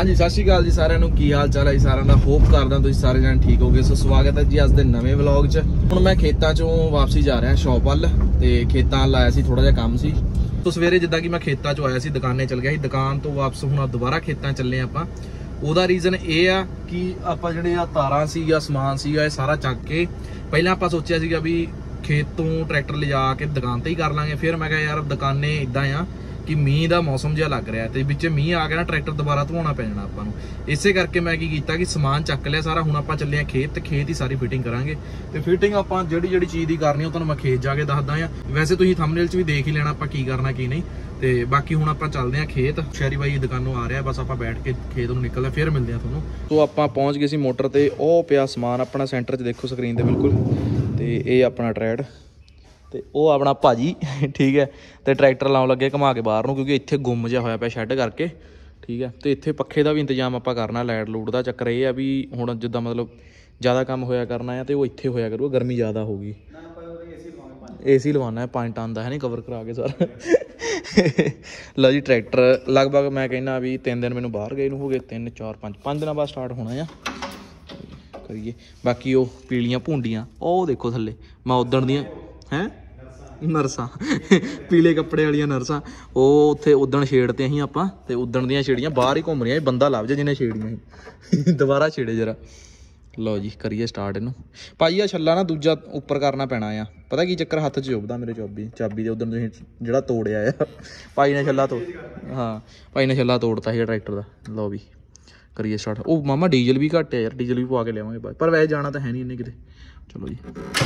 हाँ जी, सत श्री अकाल जी सारिਆਂ ਨੂੰ। ਕੀ ਹਾਲ ਚਾਲ ਹੈ ਜੀ ਸਾਰਿਆਂ ਦਾ। ਹੋਪ ਕਰਦਾ ਤੁਸੀਂ ਸਾਰੇ ਜਣ ਠੀਕ ਹੋਗੇ। ਸੋ ਸਵਾਗਤ ਹੈ ਜੀ ਅੱਜ ਦੇ ਨਵੇਂ ਵਲੌਗ 'ਚ। ਹੁਣ ਮੈਂ ਖੇਤਾਂ 'ਚੋਂ ਵਾਪਸੀ ਜਾ ਰਿਹਾ ਸ਼ੌਪ ਵੱਲ ਤੇ ਖੇਤਾਂ ਲਾਇਆ ਸੀ, ਥੋੜਾ ਜਿਹਾ ਕੰਮ ਸੀ। तो ਸਵੇਰੇ ਜਿੱਦਾਂ ਕਿ ਮੈਂ ਖੇਤਾਂ 'ਚੋਂ ਆਇਆ ਸੀ, ਦੁਕਾਨੇ ਚਲ ਗਿਆ ਸੀ। ਦੁਕਾਨ ਤੋਂ ਵਾਪਸ ਹੁਣ ਦੁਬਾਰਾ ਖੇਤਾਂ ਚੱਲੇ ਆਪਾਂ। ਉਹਦਾ ਰੀਜ਼ਨ ਇਹ ਆ ਕਿ ਆਪਾਂ ਜਿਹੜੇ ਆ ਤਾਰਾਂ ਸੀਗਾ, ਸਮਾਨ ਸੀਗਾ, ਇਹ ਸਾਰਾ ਚੱਕ ਕੇ ਪਹਿਲਾਂ ਆਪਾਂ ਸੋਚਿਆ ਸੀਗਾ ਵੀ ਖੇਤ ਤੋਂ ਟਰੈਕਟਰ ਲਿਜਾ ਕੇ ਦੁਕਾਨ ਤੇ ਹੀ ਕਰ ਲਾਂਗੇ। ਫਿਰ ਮੈਂ ਕਿਹਾ ਯਾਰ ਦੁਕਾਨੇ ਇਦਾਂ ਆ कि मीह का मौसम जिहा लग रहा है, बिच मीह आ गया ना, ट्रैक्टर दोबारा धोना पै जाना आपां नूं। इसे करके मैं की कीता कि समान चक लिया सारा। हुण आपां चले खेत ते खेत ही सारी फिटिंग करांगे। ते फिटिंग आपां जिहड़ी जिहड़ी चीज़ दी करनी है तुहानूं मैं खेत जाके दसदा आ। वैसे तुसीं थंबनेल च भी देख ही लेना आपां की करना की नहीं। ते बाकी हुण आपां चलदे आ खेत। शहरी भाई दुकानों आ रहा, बस आपां बैठ के खेत नूं निकलदे फिर मिलदे आ तुहानूं। तो आपां पहुंच गए सी मोटर ते। ओह पिया समान अपना सेंटर च, देखो स्क्रीन ते बिल्कुल। ते इह अपना ट्रैड ਤੇ ਉਹ ਆਪਣਾ ਭਾਜੀ ਠੀਕ ਹੈ। ਤੇ ਟਰੈਕਟਰ ਲਾਉਣ ਲੱਗੇ ਘੁਮਾ ਕੇ ਬਾਹਰ ਨੂੰ, ਕਿਉਂਕਿ ਇੱਥੇ ਗੁੰਮ ਜਿਹਾ ਹੋਇਆ ਪਿਆ ਸ਼ੈੱਡ ਕਰਕੇ। ਠੀਕ ਹੈ। ਤੇ ਇੱਥੇ ਪੱਖੇ ਦਾ ਵੀ ਇੰਤਜ਼ਾਮ ਆਪਾਂ ਕਰਨਾ। ਲਾਈਟ ਲੂਟ ਦਾ ਚੱਕਰ ਇਹ ਆ ਵੀ ਹੁਣ ਜਿੱਦਾਂ ਮਤਲਬ ਜ਼ਿਆਦਾ ਕੰਮ ਹੋਇਆ ਕਰਨਾ ਆ ਤੇ ਉਹ ਇੱਥੇ ਹੋਇਆ ਕਰੂਗਾ, ਗਰਮੀ ਜ਼ਿਆਦਾ ਹੋਊਗੀ। ਏਸੀ ਲਵਾਉਣਾ 5 ਟਨ ਦਾ ਹੈ ਨਹੀਂ, ਕਵਰ ਕਰਾ ਕੇ ਸਾਰਾ। ਲਓ ਜੀ ਟਰੈਕਟਰ ਲਗਭਗ ਮੈਂ ਕਹਿੰਦਾ ਵੀ 3 ਦਿਨ ਮੈਨੂੰ ਬਾਹਰ ਗਏ ਨੂੰ ਹੋ ਗਏ। 3 4 5 ਦਿਨਾਂ ਬਾਅਦ ਸਟਾਰਟ ਹੋਣਾ ਆ। ਕਰੀਏ ਬਾਕੀ ਉਹ ਪੀਲੀਆਂ ਭੁੰਡੀਆਂ ਉਹ ਦੇਖੋ ਥੱਲੇ, ਮੈਂ ਉਦਣ ਦੀਆਂ ਹੈ ਨਰਸਾਂ ਪੀਲੇ ਕੱਪੜੇ ਵਾਲੀਆਂ ਨਰਸਾਂ, ਉਹ ਉੱਥੇ ਉਦਣ ਛੇੜਤੇ ਅਸੀਂ ਆਪਾਂ। ਤੇ ਉਦਣ ਦੀਆਂ ਛੇੜੀਆਂ ਬਾਹਰ ਹੀ ਘੁੰਮ ਰਹੀਆਂ। ਬੰਦਾ ਲੱਭ ਜਾ ਜਿਹਨੇ ਛੇੜੀਆਂ ਸੀ, ਦੁਬਾਰਾ ਛੇੜੇ ਜਰਾ। ਲਓ ਜੀ ਕਰੀਏ ਸਟਾਰਟ ਇਹਨੂੰ। ਭਾਜੀ ਆ ਛੱਲਾ ਨਾ ਦੂਜਾ ਉੱਪਰ ਕਰਨਾ ਪੈਣਾ ਆ। ਪਤਾ ਕੀ ਚੱਕਰ, ਹੱਥ 'ਚ ਚੁੱਭਦਾ ਮੇਰੇ ਚਾਬੀ ਦੇ। ਉਦੋਂ ਤੁਸੀਂ ਜਿਹੜਾ ਤੋੜਿਆ ਆ ਭਾਈ ਨੇ ਛੱਲਾ ਤੋੜ, ਹਾਂ ਭਾਈ ਨੇ ਛੱਲਾ ਤੋੜਤਾ ਸੀ ਟਰੈਕਟਰ ਦਾ। ਲਓ ਵੀ ਕਰੀਏ ਸਟਾਰਟ। ਉਹ ਮਾਮਾ ਡੀਜ਼ਲ ਵੀ ਘੱਟ ਆ ਯਾਰ, ਡੀਜ਼ਲ ਵੀ ਪਵਾ ਕੇ ਲਿਆਵਾਂਗੇ ਬਾਅਦ, ਪਰ ਵੈਸੇ ਜਾਣਾ ਤਾਂ ਹੈ ਨਹੀਂ ਇੰਨੇ ਕਿਤੇ। ਚਲੋ ਜੀ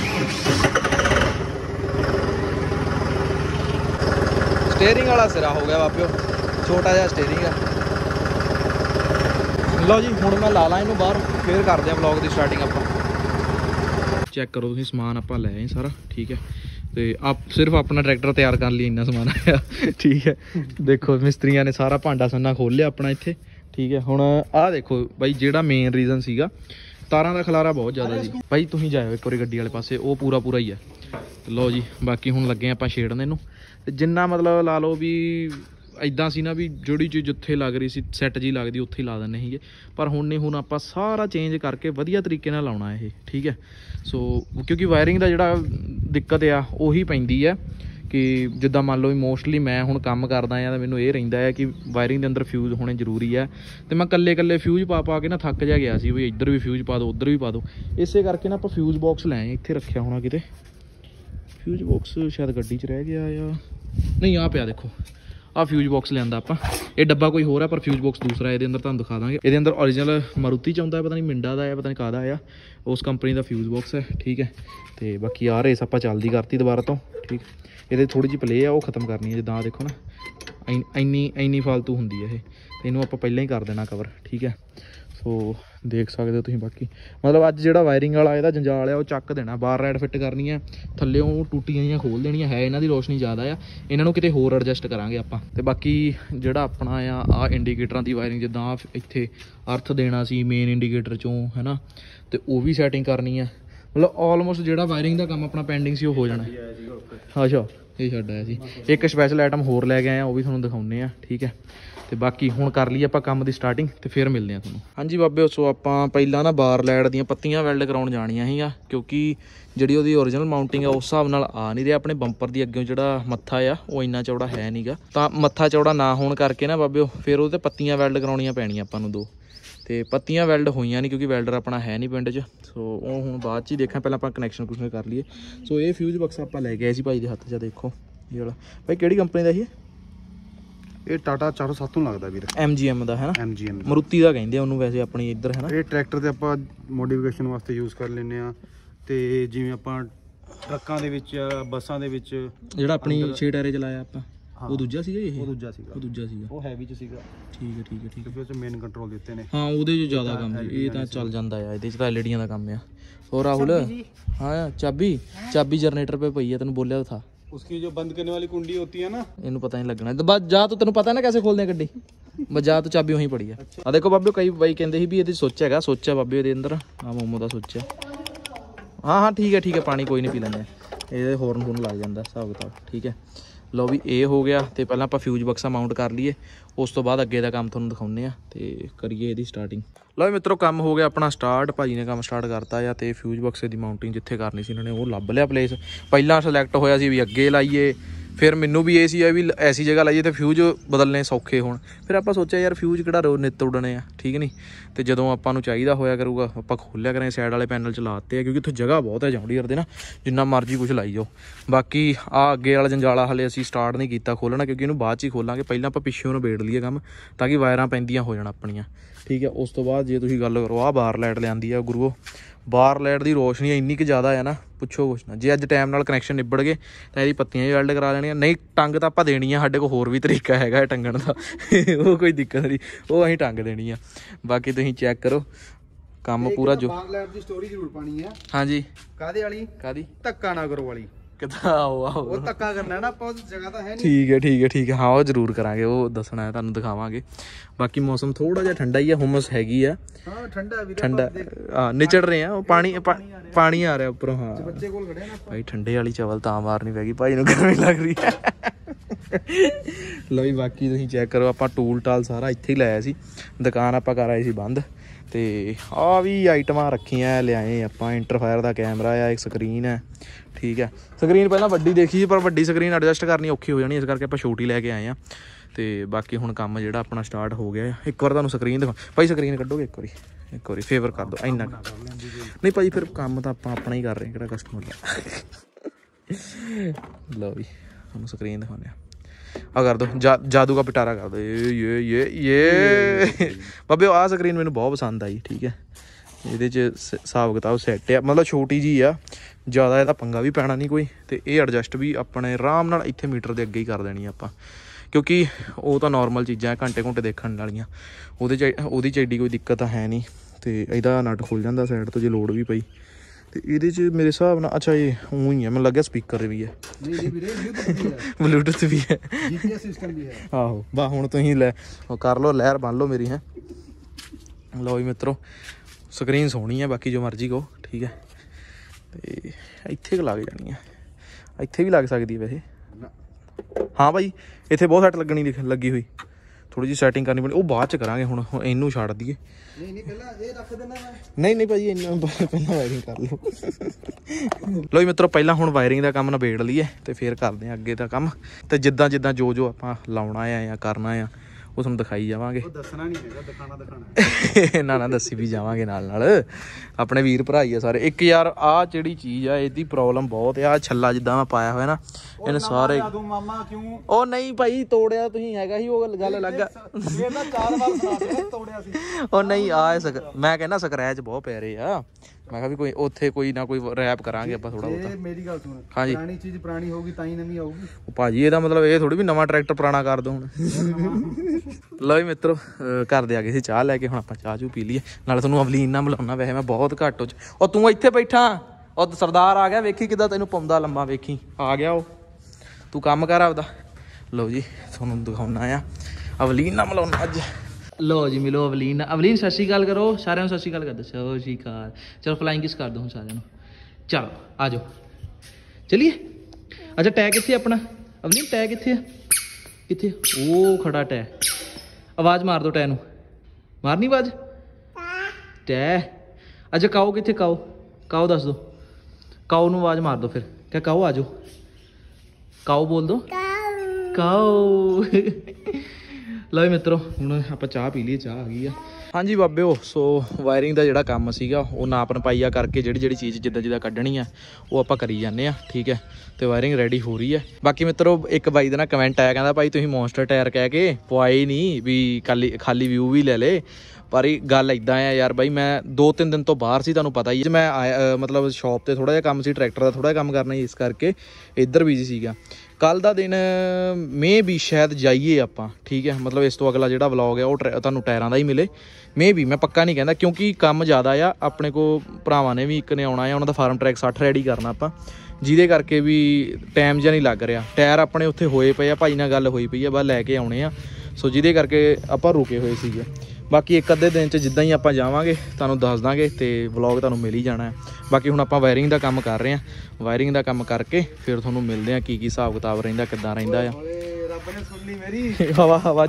ਸਟੀਅਰਿੰਗ ਵਾਲਾ ਸਿਰਾ ਹੋ ਗਿਆ ਬਾਪਿਓ, ਛੋਟਾ ਜਿਹਾ ਸਟੀਅਰਿੰਗ ਆ। ਲਓ ਜੀ ਹੁਣ ਮੈਂ ਲਾ ਲਾਂ ਇਹਨੂੰ ਬਾਹਰ, ਫੇਰ ਕਰਦੇ ਆ ਵਲੌਗ ਦੀ ਸਟਾਰਟਿੰਗ ਆਪਾਂ। ਚੈੱਕ ਕਰੋ ਤੁਸੀਂ, ਸਮਾਨ ਆਪਾਂ ਲੈ ਆਏ ਸਾਰਾ। ਠੀਕ ਹੈ। ਤੇ ਸਿਰਫ ਆਪਣਾ ਟਰੈਕਟਰ ਤਿਆਰ ਕਰਨ ਲਈ ਇੰਨਾ ਸਮਾਨ ਆਇਆ। ਠੀਕ ਹੈ। ਦੇਖੋ ਮਿਸਤਰੀਆਂ ਨੇ ਸਾਰਾ ਭਾਂਡਾ ਸੰਨਾ ਖੋਲ ਲਿਆ ਆਪਣਾ ਇੱਥੇ। ਠੀਕ ਹੈ। ਹੁਣ ਆਹ ਦੇਖੋ ਬਾਈ, ਜਿਹੜਾ ਮੇਨ ਰੀਜ਼ਨ ਸੀਗਾ ਤਾਰਾਂ ਦਾ ਖਲਾਰਾ ਬਹੁਤ ਜ਼ਿਆਦਾ ਸੀ। ਭਾਈ ਤੁਸੀਂ ਜਾਇਓ ਇੱਕ ਵਾਰੀ ਗੱਡੀ ਵਾਲੇ ਪਾਸੇ, ਉਹ ਪੂਰਾ ਹੀ ਆ। ਲਓ ਜੀ ਬਾਕੀ ਹੁਣ ਲੱਗੇ ਆਪਾਂ ਛੇੜਨ ਇਹਨੂੰ। ਤੇ ਜਿੰਨਾ ਮਤਲਬ ਲਾ ਲਓ ਵੀ ਇੱਦਾਂ ਸੀ ਨਾ ਵੀ ਜਿਹੜੀ ਚੀਜ਼ ਜਿੱਥੇ ਲੱਗ ਰਹੀ ਸੀ ਸੈੱਟ ਜੀ ਲੱਗਦੀ ਉੱਥੇ ਹੀ ਲਾ ਦਿੰਦੇ ਸੀਗੇ, ਪਰ ਹੁਣ ਨਹੀਂ, ਹੁਣ ਆਪਾਂ ਸਾਰਾ ਚੇਂਜ ਕਰਕੇ ਵਧੀਆ ਤਰੀਕੇ ਨਾਲ ਲਾਉਣਾ ਇਹ। ਠੀਕ ਹੈ। ਸੋ ਕਿਉਂਕਿ ਵਾਇਰਿੰਗ ਦਾ ਜਿਹੜਾ ਦਿੱਕਤ ਆ ਉਹੀ ਪੈਂਦੀ ਆ ਕਿ ਜਿੱਦਾਂ ਮੰਨ ਲਓ ਵੀ ਮੋਸਟਲੀ ਮੈਂ ਹੁਣ ਕੰਮ ਕਰਦਾ ਆ ਤਾਂ ਮੈਨੂੰ ਇਹ ਰਹਿੰਦਾ ਹੈ ਕਿ ਵਾਇਰਿੰਗ ਦੇ ਅੰਦਰ ਫਿਊਜ਼ ਹੋਣੇ ਜ਼ਰੂਰੀ ਹੈ। ਤੇ ਮੈਂ ਇਕੱਲੇ ਫਿਊਜ਼ ਪਾ ਕੇ ਨਾ ਥੱਕ ਜਾ ਗਿਆ ਸੀ ਵੀ ਇੱਧਰ ਵੀ ਫਿਊਜ਼ ਪਾ ਦਿਓ, ਉੱਧਰ ਵੀ ਪਾ ਦਿਓ। ਇਸੇ ਕਰਕੇ ਨਾ ਆਪਾਂ ਫਿਊਜ਼ ਬਾਕਸ ਲੈ ਆਏ। ਇੱਥੇ ਰੱਖਿਆ ਹੋਣਾ ਕਿਤੇ ਫਿਊਜ਼ ਬਾਕਸ, ਸ਼ਾਇਦ ਗੱਡੀ 'ਚ ਰਹਿ ਗਿਆ ਆ, ਨਹੀਂ ਆ ਪਿਆ ਦੇਖੋ। ਆਹ ਫਿਊਜ਼ ਬਾਕਸ ਲਿਆਂਦਾ ਆਪਾਂ। ਇਹ ਡੱਬਾ ਕੋਈ ਹੋਰ ਆ ਪਰ ਫਿਊਜ਼ ਬਾਕਸ ਦੂਸਰਾ। ਇਹਦੇ ਅੰਦਰ ਤੁਹਾਨੂੰ ਦਿਖਾ ਦਾਂਗੇ। ਇਹਦੇ ਅੰਦਰ ਓਰੀਜਨਲ ਮਾਰੂਤੀ ਚ ਆਉਂਦਾ, ਪਤਾ ਨਹੀਂ ਮਿੰਡਾ ਦਾ ਆ, ਪਤਾ ਨਹੀਂ ਕਾਹਦਾ ਆ, ਉਸ ਕੰਪਨੀ ਦਾ ਫਿਊਜ਼ ਬਾਕਸ ਹੈ। ਠੀਕ ਹੈ। ਤੇ ਬਾਕੀ ਆ ਰੇਸ ਆਪਾਂ ਚੱਲਦੀ ਕਰਤੀ ਦੁਬਾਰਾ ਤੋਂ। ਠੀਕ। ਇਹਦੇ ਥੋੜ੍ਹੀ ਜਿਹੀ ਪਲੇ ਆ, ਉਹ ਖਤਮ ਕਰਨੀ ਹੈ। ਜਿੱਦਾਂ ਦੇਖੋ ਨਾ ਇੰਨੀ ਫਾਲਤੂ ਹੁੰਦੀ ਹੈ ਇਹ, ਇਹਨੂੰ ਆਪਾਂ ਪਹਿਲਾਂ ਹੀ ਕਰ ਦੇਣਾ ਕਵਰ। ਠੀਕ ਹੈ। ਸੋ ਦੇਖ ਸਕਦੇ ਹੋ ਤੁਸੀਂ। ਬਾਕੀ ਮਤਲਬ ਅੱਜ ਜਿਹੜਾ ਵਾਇਰਿੰਗ ਵਾਲਾ ਇਹਦਾ ਜੰਜਾਲ ਆ ਉਹ ਚੱਕ ਦੇਣਾ। ਬਾਰ ਰੈਡ ਫਿੱਟ ਕਰਨੀ ਹੈ, ਥੱਲਿਓਂ ਟੂਟੀਆਂ ਜਿਹੀਆਂ ਖੋਲ ਦੇਣੀਆਂ ਹੈ। ਇਹਨਾਂ ਦੀ ਰੋਸ਼ਨੀ ਜ਼ਿਆਦਾ ਆ, ਇਹਨਾਂ ਨੂੰ ਕਿਤੇ ਹੋਰ ਐਡਜਸਟ ਕਰਾਂਗੇ ਆਪਾਂ। ਤੇ ਬਾਕੀ ਜਿਹੜਾ ਆਪਣਾ ਆ ਇੰਡੀਕੇਟਰਾਂ ਦੀ ਵਾਇਰਿੰਗ, ਜਿੱਦਾਂ ਇੱਥੇ ਅਰਥ ਦੇਣਾ ਸੀ ਮੇਨ ਇੰਡੀਕੇਟਰ 'ਚੋਂ ਹੈ ਨਾ, ਤੇ ਉਹ ਵੀ ਸੈਟਿੰਗ ਕਰਨੀ ਆ। ਮਤਲਬ ਆਲਮੋਸਟ ਜਿਹੜਾ ਵਾਇਰਿੰਗ ਦਾ ਕੰਮ ਆਪਣਾ ਪੈਂਡਿੰਗ ਸੀ ਉਹ ਹੋ ਜਾਣਾ। ਅੱਛਾ ਇਹ ਛੱਡ ਆਇਆ ਸੀ। ਇੱਕ ਸਪੈਸ਼ਲ ਆਈਟਮ ਹੋਰ ਲੈ ਕੇ ਆਏ ਆ, ਉਹ ਵੀ ਤੁਹਾਨੂੰ ਦਿਖਾਉਂਦੇ ਆ। ਠੀਕ ਹੈ। ਤੇ ਬਾਕੀ ਹੁਣ ਕਰ ਲਈਏ ਆਪਾਂ ਕੰਮ ਦੀ ਸਟਾਰਟਿੰਗ ਤੇ ਫਿਰ ਮਿਲਦੇ ਆ ਤੁਹਾਨੂੰ। ਹਾਂਜੀ ਬਾਬੇ, ਸੋ ਆਪਾਂ ਪਹਿਲਾਂ ਨਾ ਬਾਰ ਲਾਈਟ ਦੀਆਂ ਪੱਤੀਆਂ ਵੈਲਡ ਕਰਾਉਣ ਜਾਣੀਆਂ ਸੀਗਾ, ਕਿਉਂਕਿ ਜਿਹੜੀ ਉਹਦੀ ਓਰੀਜਨਲ ਮਾਊਂਟਿੰਗ ਆ ਉਸ ਹਿਸਾਬ ਨਾਲ ਆ ਨਹੀਂ ਰਿਹਾ। ਆਪਣੇ ਬੰਪਰ ਦੀ ਅੱਗੇ ਜਿਹੜਾ ਮੱਥਾ ਆ ਉਹ ਇੰਨਾ ਚੌੜਾ ਹੈ ਨਹੀਂਗਾ, ਤਾਂ ਮੱਥਾ ਚੌੜਾ ਨਾ ਹੋਣ ਕਰਕੇ ਨਾ ਬਾਬਿਓ ਫਿਰ ਉਹਦੇ ਪੱਤੀਆਂ ਵੈਲਡ ਕਰਾਉਣੀਆਂ ਪੈਣੀਆਂ ਆਪਾਂ ਨੂੰ 2। ਤੇ ਪੱਤੀਆਂ ਵੈਲਡ ਹੋਈਆਂ ਨਹੀਂ ਕਿਉਂਕਿ ਵੈਲਡਰ ਆਪਣਾ ਹੈ ਨਹੀਂ ਪਿੰਡ 'ਚ। ਸੋ ਉਹ ਹੁਣ ਬਾਅਦ 'ਚ ਹੀ ਦੇਖਾਂ, ਪਹਿਲਾਂ ਆਪਾਂ ਕਨੈਕਸ਼ਨ ਕਰ ਲਈਏ। ਸੋ ਇਹ ਫਿਊਜ਼ ਬਾਕਸ ਆਪਾਂ ਲੈ ਕੇ ਆਏ ਸੀ ਭਾਈ ਦੇ ਹੱਥ 'ਚ। ਦੇਖੋ ਇਹ ਵਾਲਾ ਭਾਈ ਕਿਹੜੀ ਕੰਪਨੀ ਦਾ ਸੀ ਇਹ? ਟਾਟਾ 407 ਨੂੰ ਲੱਗਦਾ ਵੀਰ। MGM ਦਾ ਹੈ ਨਾ? MGM ਮਾਰੂਤੀ ਦਾ ਕਹਿੰਦੇ ਆ ਉਹਨੂੰ ਵੈਸੇ ਆਪਣੀ ਇੱਧਰ ਹੈ ਨਾ। ਇਹ ਟਰੈਕਟਰ ਤੇ ਆਪਾਂ ਮੋਡੀਫਿਕੇਸ਼ਨ ਵਾਸਤੇ ਯੂਜ਼ ਕਰ ਲੈਂਦੇ ਆ। ਤੇ ਜਿਵੇਂ ਆਪਾਂ ਟਰੱਕਾਂ ਦੇ ਵਿੱਚ, ਬੱਸਾਂ ਦੇ ਵਿੱਚ ਜਿਹੜਾ ਆਪਣੀ 6 ਟਾਇਰੇ ਚਲਾਇਆ ਆਪਾਂ, ਉਹ ਦੂਜਾ ਸੀਗਾ ਇਹ? ਉਹ ਦੂਜਾ ਸੀਗਾ, ਉਹ ਹੈਵੀ 'ਚ ਸੀਗਾ। ਠੀਕ ਹੈ। ਕਿਉਂਕਿ ਉਹ 'ਚ ਮੇਨ ਕੰਟਰੋਲ ਦਿੱਤੇ ਨੇ। ਹਾਂ ਉਹਦੇ 'ਚ ਜ਼ਿਆਦਾ ਕੰਮ ਸੀ, ਇਹ ਤਾਂ ਚੱਲ ਜਾਂਦਾ ਆ। ਇਹਦੇ 'ਚ ਤਾਂ ਐਲਈਡੀਆਂ ਦਾ ਕੰਮ ਆ। ਹੋਰ ਰਾਹੁਲ? ਹਾਂ ਚਾਬੀ ਜਨरेटर पे पई है, तेन बोलिया तो था। उसकी जो बंद करने वाली कुंडी होती है ना, इन्हें पता नहीं लगना। तो बस जा, तो तेन पता है ना कैसे खोलते हैं गड्डी, बस जा तो चाबी वहीं पड़ी है। आ देखो बाबे, कई बाई कहते भी ये सोच है, सोच है बाबे ये अंदर। हाँ मोमो का सोच है। हाँ ठीक है पानी कोई नहीं पी लेंगे। ये हॉर्न हूर्न लग जाता हिसाब किताब। ठीक है। ਲਓ ਵੀ ਇਹ ਹੋ ਗਿਆ। ਤੇ ਪਹਿਲਾਂ ਆਪਾਂ ਫਿਊਜ਼ ਬਕਸਾ ਮਾਊਂਟ ਕਰ ਲਈਏ, ਉਸ ਤੋਂ ਬਾਅਦ ਅੱਗੇ ਦਾ ਕੰਮ ਤੁਹਾਨੂੰ ਦਿਖਾਉਂਦੇ ਆ ਤੇ ਕਰੀਏ ਇਹਦੀ ਸਟਾਰਟਿੰਗ। ਲਓ ਮਿੱਤਰੋ ਕੰਮ ਹੋ ਗਿਆ ਆਪਣਾ ਸਟਾਰਟ, ਭਾਜੀ ਨੇ ਕੰਮ ਸਟਾਰਟ ਕਰਤਾ ਆ। ਤੇ ਫਿਊਜ਼ ਬਕਸੇ ਦੀ ਮਾਊਂਟਿੰਗ ਜਿੱਥੇ ਕਰਨੀ ਸੀ ਇਹਨਾਂ ਨੇ ਉਹ ਲੱਭ ਲਿਆ ਪਲੇਸ। ਪਹਿਲਾਂ ਸਿਲੈਕਟ ਹੋਇਆ ਸੀ ਵੀ ਅੱਗੇ ਲਾਈਏ, ਫਿਰ ਮੈਨੂੰ ਵੀ ਇਹ ਸੀ ਵੀ ਐਸੀ ਜਗ੍ਹਾ ਲਾਈਏ ਤੇ ਫਿਊਜ਼ ਬਦਲਣੇ ਸੌਖੇ ਹੋਣ। ਫਿਰ ਆਪਾਂ ਸੋਚਿਆ ਯਾਰ ਫਿਊਜ਼ ਕਿਹੜਾ ਰੋਜ਼ ਨਿੱਤ ਉੱਡਣੇ ਆ, ਠੀਕ ਨਹੀਂ। ਤੇ ਜਦੋਂ ਆਪਾਂ ਨੂੰ ਚਾਹੀਦਾ ਹੋਇਆ ਕਰੂਗਾ ਆਪਾਂ ਖੋਲਿਆ ਕਰਾਂਗੇ। ਸਾਈਡ ਵਾਲੇ ਪੈਨਲ ਚਲਾਤੇ ਆ ਕਿਉਂਕਿ ਉੱਥੇ ਜਗ੍ਹਾ ਬਹੁਤ ਹੈ ਜੌਨ ਡੀਅਰ ਦੇ ਨਾ, ਜਿੰਨਾ ਮਰਜ਼ੀ ਕੁਛ ਲਾਈ ਜਾਓ। ਬਾਕੀ ਆ ਅੱਗੇ ਵਾਲਾ ਜੰਜਾਲਾ ਹਲੇ ਅਸੀਂ ਸਟਾਰਟ ਨਹੀਂ ਕੀਤਾ ਖੋਲ੍ਹਣਾ, ਕਿਉਂਕਿ ਇਹਨੂੰ ਬਾਅਦ 'ਚ ਹੀ ਖੋਲਾਂਗੇ। ਪਹਿਲਾਂ ਆਪਾਂ ਪਿੱਛੇ ਨੂੰ ਨਿਬੇੜ ਲਈਏ ਕੰਮ, ਤਾਂ ਕਿ ਵਾਇਰਾਂ ਪੈਂਦੀਆਂ ਹੋ ਜਾਣ ਆਪਣੀਆਂ, ਠੀਕ ਹੈ। ਉਸ ਤੋਂ ਬਾਅਦ ਜੇ ਤੁਸੀਂ ਗੱਲ ਕਰੋ ਆਹ ਬਾਰ ਲਾਈਟ ਲਿਆਂਦੀ ਆ ਗੁਰੂਓ, ਬਾਰ ਲਾਈਟ ਦੀ ਰੋਸ਼ਨੀ ਇੰਨੀ ਕੁ ਜ਼ਿਆਦਾ ਹੈ ਨਾ, ਪੁੱਛੋ ਕੁਛ ਨਾ। ਜੇ ਅੱਜ ਟਾਈਮ ਨਾਲ ਕਨੈਕਸ਼ਨ ਨਿਬੜ ਗਏ ਤਾਂ ਇਹਦੀ ਪੱਤੀਆਂ ਵੀ ਵੈਲਡ ਕਰਾ ਲੈਣੀਆਂ, ਨਹੀਂ ਟੰਗ ਤਾਂ ਆਪਾਂ ਦੇਣੀ ਆ। ਸਾਡੇ ਕੋਲ ਹੋਰ ਵੀ ਤਰੀਕਾ ਹੈਗਾ ਟੰਗਣ ਦਾ ਉਹ ਕੋਈ ਦਿੱਕਤ ਨਹੀਂ, ਉਹ ਅਸੀਂ ਟੰਗ ਦੇਣੀ ਆ। ਬਾਕੀ ਤੁਸੀਂ ਚੈੱਕ ਕਰੋ ਕੰਮ ਪੂਰਾ ਜੋ ਬਾਰ ਲਾਈਟ ਦੀ ਸਟੋਰੀ ਜ਼ਰੂਰ ਪਾਣੀ ਆ। ਹਾਂਜੀ ਕਾਹਦੇ ਵਾਲੀ? ਕਾਹਦੀ? ਧੱਕਾ ਨਾ ਕਰੋ ਵਾਲੀ। ਕਿੱਦਾਂ? ਆਓ ਉਹ ਧੱਕਾ ਕਰਨਾ ਨਾ ਆਪਾਂ, ਉਸ ਜਗ੍ਹਾ ਤਾਂ ਹੈ ਨਹੀਂ। ਠੀਕ ਹੈ ਠੀਕ ਹੈ ਠੀਕ ਹੈ, ਹਾਂ ਉਹ ਜ਼ਰੂਰ ਕਰਾਂਗੇ, ਉਹ ਦੱਸਣਾ ਹੈ ਤੁਹਾਨੂੰ, ਦਿਖਾਵਾਂਗੇ। ਬਾਕੀ ਮੌਸਮ ਥੋੜਾ ਜਿਹਾ ਠੰਡਾ ਹੀ ਆ, ਹੁਮਸ ਹੈਗੀ ਆ। ਹਾਂ ਠੰਡਾ ਵੀਰੇ, ਠੰਡਾ ਹਾਂ ਨਿਚੜ ਰਹੇ ਆ, ਉਹ ਪਾਣੀ ਆ ਰਿਹਾ ਉੱਪਰੋਂ। ਹਾਂ ਬੱਚੇ ਕੋਲ ਖੜੇ ਨਾ ਭਾਈ, ਠੰਡੇ ਵਾਲੀ ਚਵਲ ਤਾਂ ਮਾਰਨੀ ਪੈ ਗਈ, ਭਾਈ ਨੂੰ ਗਰਮੀ ਲੱਗ ਰਹੀ ਹੈ। ਲਓ ਵੀ ਬਾਕੀ ਤੁਸੀਂ ਚੈੱਕ ਕਰੋ, ਆਪਾਂ ਟੂਲ ਟਾਲ ਸਾਰਾ ਇੱਥੇ ਹੀ ਲਾਇਆ ਸੀ। ਦੁਕਾਨ ਆਪਾਂ ਕਰ ਆਏ ਸੀ ਬੰਦ। ਤੇ ਆਹ ਵੀ ਆਈਟਮਾਂ ਰੱਖੀਆਂ ਲਿਆਏ ਆਪਾਂ, ਇੰਟਰਫਾਇਰ ਦਾ ਕੈਮਰਾ ਆ, ਇੱਕ ਸਕਰੀਨ ਹੈ, ਠੀਕ ਹੈ। ਸਕਰੀਨ ਪਹਿਲਾਂ ਵੱਡੀ ਦੇਖੀ ਸੀ ਪਰ ਵੱਡੀ ਸਕਰੀਨ ਐਡਜਸਟ ਕਰਨੀ ਔਖੀ ਹੋ ਜਾਣੀ, ਇਸ ਕਰਕੇ ਆਪਾਂ ਛੋਟੀ ਲੈ ਕੇ ਆਏ ਹਾਂ। ਤੇ ਬਾਕੀ ਹੁਣ ਕੰਮ ਜਿਹੜਾ ਆਪਣਾ ਸਟਾਰਟ ਹੋ ਗਿਆ। ਇੱਕ ਵਾਰ ਤੁਹਾਨੂੰ ਸਕਰੀਨ ਦਿਖਾ ਭਾਈ, ਸਕਰੀਨ ਕੱਢੋਗੇ ਇੱਕ ਵਾਰੀ ਫੇਵਰ ਕਰ ਦਿਓ ਇੰਨਾ। ਨਹੀਂ ਭਾਈ ਫਿਰ ਕੰਮ ਤਾਂ ਆਪਾਂ ਆਪਣਾ ਹੀ ਕਰ ਰਹੇ, ਕਿਹੜਾ ਕਸਟਮਰ ਦਾ। ਲਓ ਵੀ ਤੁਹਾਨੂੰ ਸਕਰੀਨ ਦਿਖਾਉਂਦੇ ਆ, ਆ ਕਰ ਦੋ ਜਾਦੂ ਦਾ ਪਿਟਾਰਾ ਕਰ ਦੋ। ਇਹ ਬਾਬੇ ਆਹ ਸਕਰੀਨ ਮੈਨੂੰ ਬਹੁਤ ਪਸੰਦ ਆਈ, ਠੀਕ ਹੈ। ਇਹਦੇ 'ਚ ਹਿਸਾਬ ਕਿਤਾਬ ਸੈੱਟ ਆ, ਮਤਲਬ ਛੋਟੀ ਜਿਹੀ ਆ, ਜ਼ਿਆਦਾ ਇਹਦਾ ਪੰਗਾ ਵੀ ਪੈਣਾ ਨਹੀਂ ਕੋਈ। ਤੇ ਇਹ ਐਡਜਸਟ ਵੀ ਆਪਣੇ ਆਰਾਮ ਨਾਲ ਇੱਥੇ ਮੀਟਰ ਦੇ ਅੱਗੇ ਹੀ ਕਰ ਦੇਣੀ ਆਪਾਂ, ਕਿਉਂਕਿ ਉਹ ਤਾਂ ਨੋਰਮਲ ਚੀਜ਼ਾਂ ਘੰਟੇ ਘੰਟੇ ਦੇਖਣ ਵਾਲੀਆਂ, ਉਹਦੀ 'ਚ ਐਡੀ ਕੋਈ ਦਿੱਕਤ ਤਾਂ ਹੈ ਨਹੀਂ। ਤੇ ਇਹਦਾ ਨਟ ਖੁੱਲ ਜਾਂਦਾ ਸਾਈਡ ਤੋਂ ਜੇ ਲੋੜ ਵੀ ਪਈ। ਤੇ ਇਹਦੇ 'ਚ ਮੇਰੇ ਹਿਸਾਬ ਨਾਲ ਅੱਛਾ ਇਹ ਊਂ ਹੀ ਹੈ, ਮੈਨੂੰ ਲੱਗਿਆ ਸਪੀਕਰ ਵੀ ਹੈ, ਬਲੂਟੂਥ ਵੀ ਹੈ, GPS ਸਿਸਟਮ ਵੀ ਹੈ। ਆਹੋ ਬਾ ਹੁਣ ਤੁਸੀਂ ਲੈ ਕਰ ਲਓ, ਲਹਿਰ ਬੰਨ ਲਓ ਮੇਰੀ ਹੈ। ਲਓ ਜੀ ਮਿੱਤਰੋ ਸਕਰੀਨ ਸੋਹਣੀ ਹੈ, ਬਾਕੀ ਜੋ ਮਰਜ਼ੀ ਕਹੋ, ਠੀਕ ਹੈ। ਤੇ ਇੱਥੇ ਲੱਗ ਜਾਣੀ ਹੈ, ਇੱਥੇ ਵੀ ਲੱਗ ਸਕਦੀ ਹੈ ਵੈਸੇ। ਹਾਂ ਭਾਈ ਇੱਥੇ ਬਹੁਤ ਸੈੱਟ ਲੱਗੀ ਹੋਈ, ਥੋੜੀ ਜਿਹੀ ਸੈਟਿੰਗ ਕਰਨੀ ਪੈਣੀ, ਉਹ ਬਾਅਦ 'ਚ ਕਰਾਂਗੇ। ਹੁਣ ਇਹਨੂੰ ਛੱਡ ਦਈਏ। ਨਹੀਂ ਭਾਈ ਇਹਨੂੰ ਪਹਿਲਾਂ ਵਾਇਰਿੰਗ ਕਰ ਲਓ। ਲਓ ਜੀ ਮਿੱਤਰੋ ਪਹਿਲਾਂ ਹੁਣ ਵਾਇਰਿੰਗ ਦਾ ਕੰਮ ਨਿਬੇੜ ਲਈਏ ਤੇ ਫਿਰ ਕਰਦੇ ਹਾਂ ਅੱਗੇ ਦਾ ਕੰਮ। ਤੇ ਜਿੱਦਾਂ ਜੋ ਆਪਾਂ ਲਾਉਣਾ ਆ ਜਾਂ ਕਰਨਾ ਆ ਉਹ ਤੁਹਾਨੂੰ ਦਿਖਾਈ ਜਾਵਾਂਗੇ। ਦੱਸਣਾ ਨਹੀਂ ਹੈਗਾ, ਦਿਖਾਣਾ ਨਾ ਦੱਸੀ ਵੀ ਜਾਵਾਂਗੇ ਨਾਲ ਆਪਣੇ ਵੀਰ ਭਰਾ ਹੀ ਆ ਸਾਰੇ। ਇੱਕ ਯਾਰ ਆਹ ਜਿਹੜੀ ਚੀਜ਼ ਆ ਇਹਦੀ ਪ੍ਰੋਬਲਮ ਬਹੁਤ ਆ, ਛੱਲਾ ਜਿੱਦਾਂ ਮੈਂ ਪਾਇਆ ਹੋਇਆ ਨਾ ਇਹਨੇ ਸਾਰੇ। ਮਾਮਾ ਕਿਉਂ? ਉਹ ਨਹੀਂ ਭਾਈ ਤੋੜਿਆ ਤੁਸੀਂ ਹੈਗਾ ਸੀ, ਉਹ ਗੱਲ ਅਲੱਗ ਆ। 4 ਵਾਰ ਤੋੜਿਆ ਸੀ। ਉਹ ਨਹੀਂ ਆ ਮੈਂ ਕਹਿੰਦਾ ਸਕਰੈਚ ਬਹੁਤ ਪੈ ਰਹੇ ਆ। ਮੈਂ ਕਿਹਾ ਵੀ ਕੋਈ ਉੱਥੇ ਕੋਈ ਨਾ ਕੋਈ ਰੈਪ ਕਰਾਂਗੇ ਆਪਾਂ ਥੋੜਾ ਬਹੁਤਾ। ਮੇਰੀ ਗੱਲ ਸੁਣ, ਹਾਂਜੀ ਪੁਰਾਣੀ ਚੀਜ਼ ਪੁਰਾਣੀ ਹੋਊਗੀ ਤਾਂ ਹੀ ਨਵੀਂ ਆਊਗੀ। ਉਹ ਭਾਜੀ ਇਹਦਾ ਮਤਲਬ ਇਹ ਥੋੜੀ ਵੀ ਨਵਾਂ ਟਰੈਕਟਰ ਪੁਰਾਣਾ ਕਰ ਦੋ ਹੁਣ। ਲਓ ਜੀ ਮਿੱਤਰੋ ਘਰ ਦੇ ਆ ਗਏ ਸੀ ਚਾਹ ਲੈ ਕੇ, ਹੁਣ ਆਪਾਂ ਚਾਹ ਚੂ ਪੀ ਲਈਏ। ਨਾਲੇ ਤੁਹਾਨੂੰ ਅਵਲੀਨ ਨਾਲ ਮਿਲਾਉਣਾ, ਵੈਸੇ ਮੈਂ ਬਹੁਤ ਘੱਟ ਉਹ ਤੂੰ ਇੱਥੇ ਬੈਠਾ, ਉਹ ਸਰਦਾਰ ਆ ਗਿਆ, ਵੇਖੀ ਕਿੱਦਾਂ ਤੈਨੂੰ ਪਾਉਂਦਾ ਲੰਮਾ, ਵੇਖੀ ਆ ਗਿਆ ਉਹ, ਤੂੰ ਕੰਮ ਕਰ ਆਪਦਾ। ਲਓ ਜੀ ਤੁਹਾਨੂੰ ਦਿਖਾਉਣਾ ਆ ਅਵਲੀਨ ਨਾਲ ਮਿਲਾਉਣਾ ਅੱਜ। ਲਓ ਜੀ ਮਿਲੋ ਅਵਲੀਨ। ਅਵਲੀਨ ਸਤਿ ਸ਼੍ਰੀ ਅਕਾਲ ਕਰੋ ਸਾਰਿਆਂ ਨੂੰ, ਸਤਿ ਸ਼੍ਰੀ ਅਕਾਲ ਕਰ ਦੱਸੋ। ਸਤਿ ਸ਼੍ਰੀ ਅਕਾਲ। ਚਲੋ ਫਲਾਈਂਗ ਕਿਸ ਕਰ ਦੋ ਹੁਣ ਸਾਰਿਆਂ ਨੂੰ, ਚਲੋ ਆ ਜਾਓ ਚਲੀਏ। ਅੱਛਾ ਟੈ ਕਿੱਥੇ ਆਪਣਾ ਅਵਲੀਨ? ਟੈ ਕਿੱਥੇ ਆ? ਕਿੱਥੇ? ਉਹ ਖੜਾ ਟੈ। ਆਵਾਜ਼ ਮਾਰ ਦੋ ਟੈ ਨੂੰ, ਮਾਰਨੀ ਆਵਾਜ਼ ਟੈ। ਅੱਛਾ ਕਾਓ ਕਿੱਥੇ? ਕਾਓ ਦੱਸ ਦੋ, ਕਾਓ ਨੂੰ ਆਵਾਜ਼ ਮਾਰ ਦੋ ਫਿਰ, ਕਿਆ ਕਾਓ ਆ ਜਾਓ, ਕਾਓ ਬੋਲ ਦੋ, ਕਾਓ। ਲਓ ਮਿੱਤਰੋ ਹੁਣ ਆਪਾਂ ਚਾਹ ਪੀ ਲਈਏ, ਚਾਹ ਆ ਗਈ ਆ। ਹਾਂਜੀ ਬਾਬਿਓ ਸੋ ਵਾਇਰਿੰਗ ਦਾ ਜਿਹੜਾ ਕੰਮ ਸੀਗਾ ਉਹ ਨਾਪਨ ਪਾਈਆ ਕਰਕੇ ਜਿਹੜੀ ਚੀਜ਼ ਜਿੱਦਾਂ ਕੱਢਣੀ ਆ ਉਹ ਆਪਾਂ ਕਰੀ ਜਾਂਦੇ ਆ, ਠੀਕ ਹੈ। ਤੇ ਵਾਇਰਿੰਗ ਰੈਡੀ ਹੋ ਰਹੀ ਹੈ। ਬਾਕੀ ਮਿੱਤਰੋ ਇੱਕ ਬਾਈ ਦਾ ਨਾ ਕਮੈਂਟ ਆਇਆ, ਕਹਿੰਦਾ ਭਾਈ ਤੁਸੀਂ ਮੌਨਸਟਰ ਟਾਇਰ ਕਹਿ ਕੇ ਪਵਾਏ ਨਹੀਂ ਵੀ ਖਾਲੀ ਵਿਊ ਵੀ ਲੈ ਲੇ। ਪਰ ਇਹ ਗੱਲ ਇੱਦਾਂ ਆ ਯਾਰ ਬਾਈ, ਮੈਂ 2-3 ਦਿਨ ਤੋਂ ਬਾਹਰ ਸੀ, ਤੁਹਾਨੂੰ ਪਤਾ ਹੀ। ਮੈਂ ਆਇਆ ਮਤਲਬ ਸ਼ੌਪ 'ਤੇ ਥੋੜ੍ਹਾ ਜਿਹਾ ਕੰਮ ਸੀ, ਟਰੈਕਟਰ ਦਾ ਥੋੜ੍ਹਾ ਜਿਹਾ ਕੰਮ ਕਰਨਾ, ਇਸ ਕਰਕੇ ਇੱਧਰ ਬਿਜੀ ਸੀਗਾ। ਕੱਲ੍ਹ ਦਾ ਦਿਨ ਮੇ ਵੀ ਸ਼ਾਇਦ ਜਾਈਏ ਆਪਾਂ, ਠੀਕ ਹੈ। ਮਤਲਬ ਇਸ ਤੋਂ ਅਗਲਾ ਜਿਹੜਾ ਵਲੌਗ ਹੈ ਉਹ ਤੁਹਾਨੂੰ ਟਾਇਰਾਂ ਦਾ ਹੀ ਮਿਲੇ, ਮੇ ਵੀ। ਮੈਂ ਪੱਕਾ ਨਹੀਂ ਕਹਿੰਦਾ ਕਿਉਂਕਿ ਕੰਮ ਜ਼ਿਆਦਾ ਆ ਆਪਣੇ ਕੋਲ। ਭਰਾਵਾਂ ਨੇ ਵੀ ਇੱਕ ਨੇ ਆਉਣਾ ਆ, ਉਹਨਾਂ ਦਾ ਫਾਰਮ ਟਰੈਕ 60 ਰੈਡੀ ਕਰਨਾ ਆਪਾਂ, ਜਿਹਦੇ ਕਰਕੇ ਵੀ ਟਾਈਮ ਜਿਹਾ ਨਹੀਂ ਲੱਗ ਰਿਹਾ। ਟਾਇਰ ਆਪਣੇ ਉੱਥੇ ਹੋਏ ਪਏ ਆ, ਭਾਈ ਨਾਲ ਗੱਲ ਹੋਈ ਪਈ ਆ, ਬਸ ਲੈ ਕੇ ਆਉਣੇ ਆ। ਸੋ ਜਿਹਦੇ ਕਰਕੇ ਆਪਾਂ ਰੁਕੇ ਹੋਏ ਸੀਗੇ। ਬਾਕੀ ਇੱਕ ਅੱਧੇ ਦਿਨ 'ਚ ਜਿੱਦਾਂ ਹੀ ਆਪਾਂ ਜਾਵਾਂਗੇ ਤੁਹਾਨੂੰ ਦੱਸ ਦਾਂਗੇ ਤੇ ਵਲੌਗ ਤੁਹਾਨੂੰ ਮਿਲ ਹੀ ਜਾਣਾ ਹੈ। ਬਾਕੀ ਹੁਣ ਆਪਾਂ ਵਾਇਰਿੰਗ ਦਾ ਕੰਮ ਕਰ ਰਹੇ ਹਾਂ, ਵਾਇਰਿੰਗ ਦਾ ਕੰਮ ਕਰਕੇ ਫਿਰ ਤੁਹਾਨੂੰ ਮਿਲਦੇ ਹਾਂ ਕੀ ਹਿਸਾਬ ਕਿਤਾਬ ਰਹਿੰਦਾ, ਕਿੱਦਾਂ ਰਹਿੰਦਾ ਆ। ਰੱਬ ਨੇ ਸੁਣ ਲਈ ਮੇਰੀ। ਹਵਾ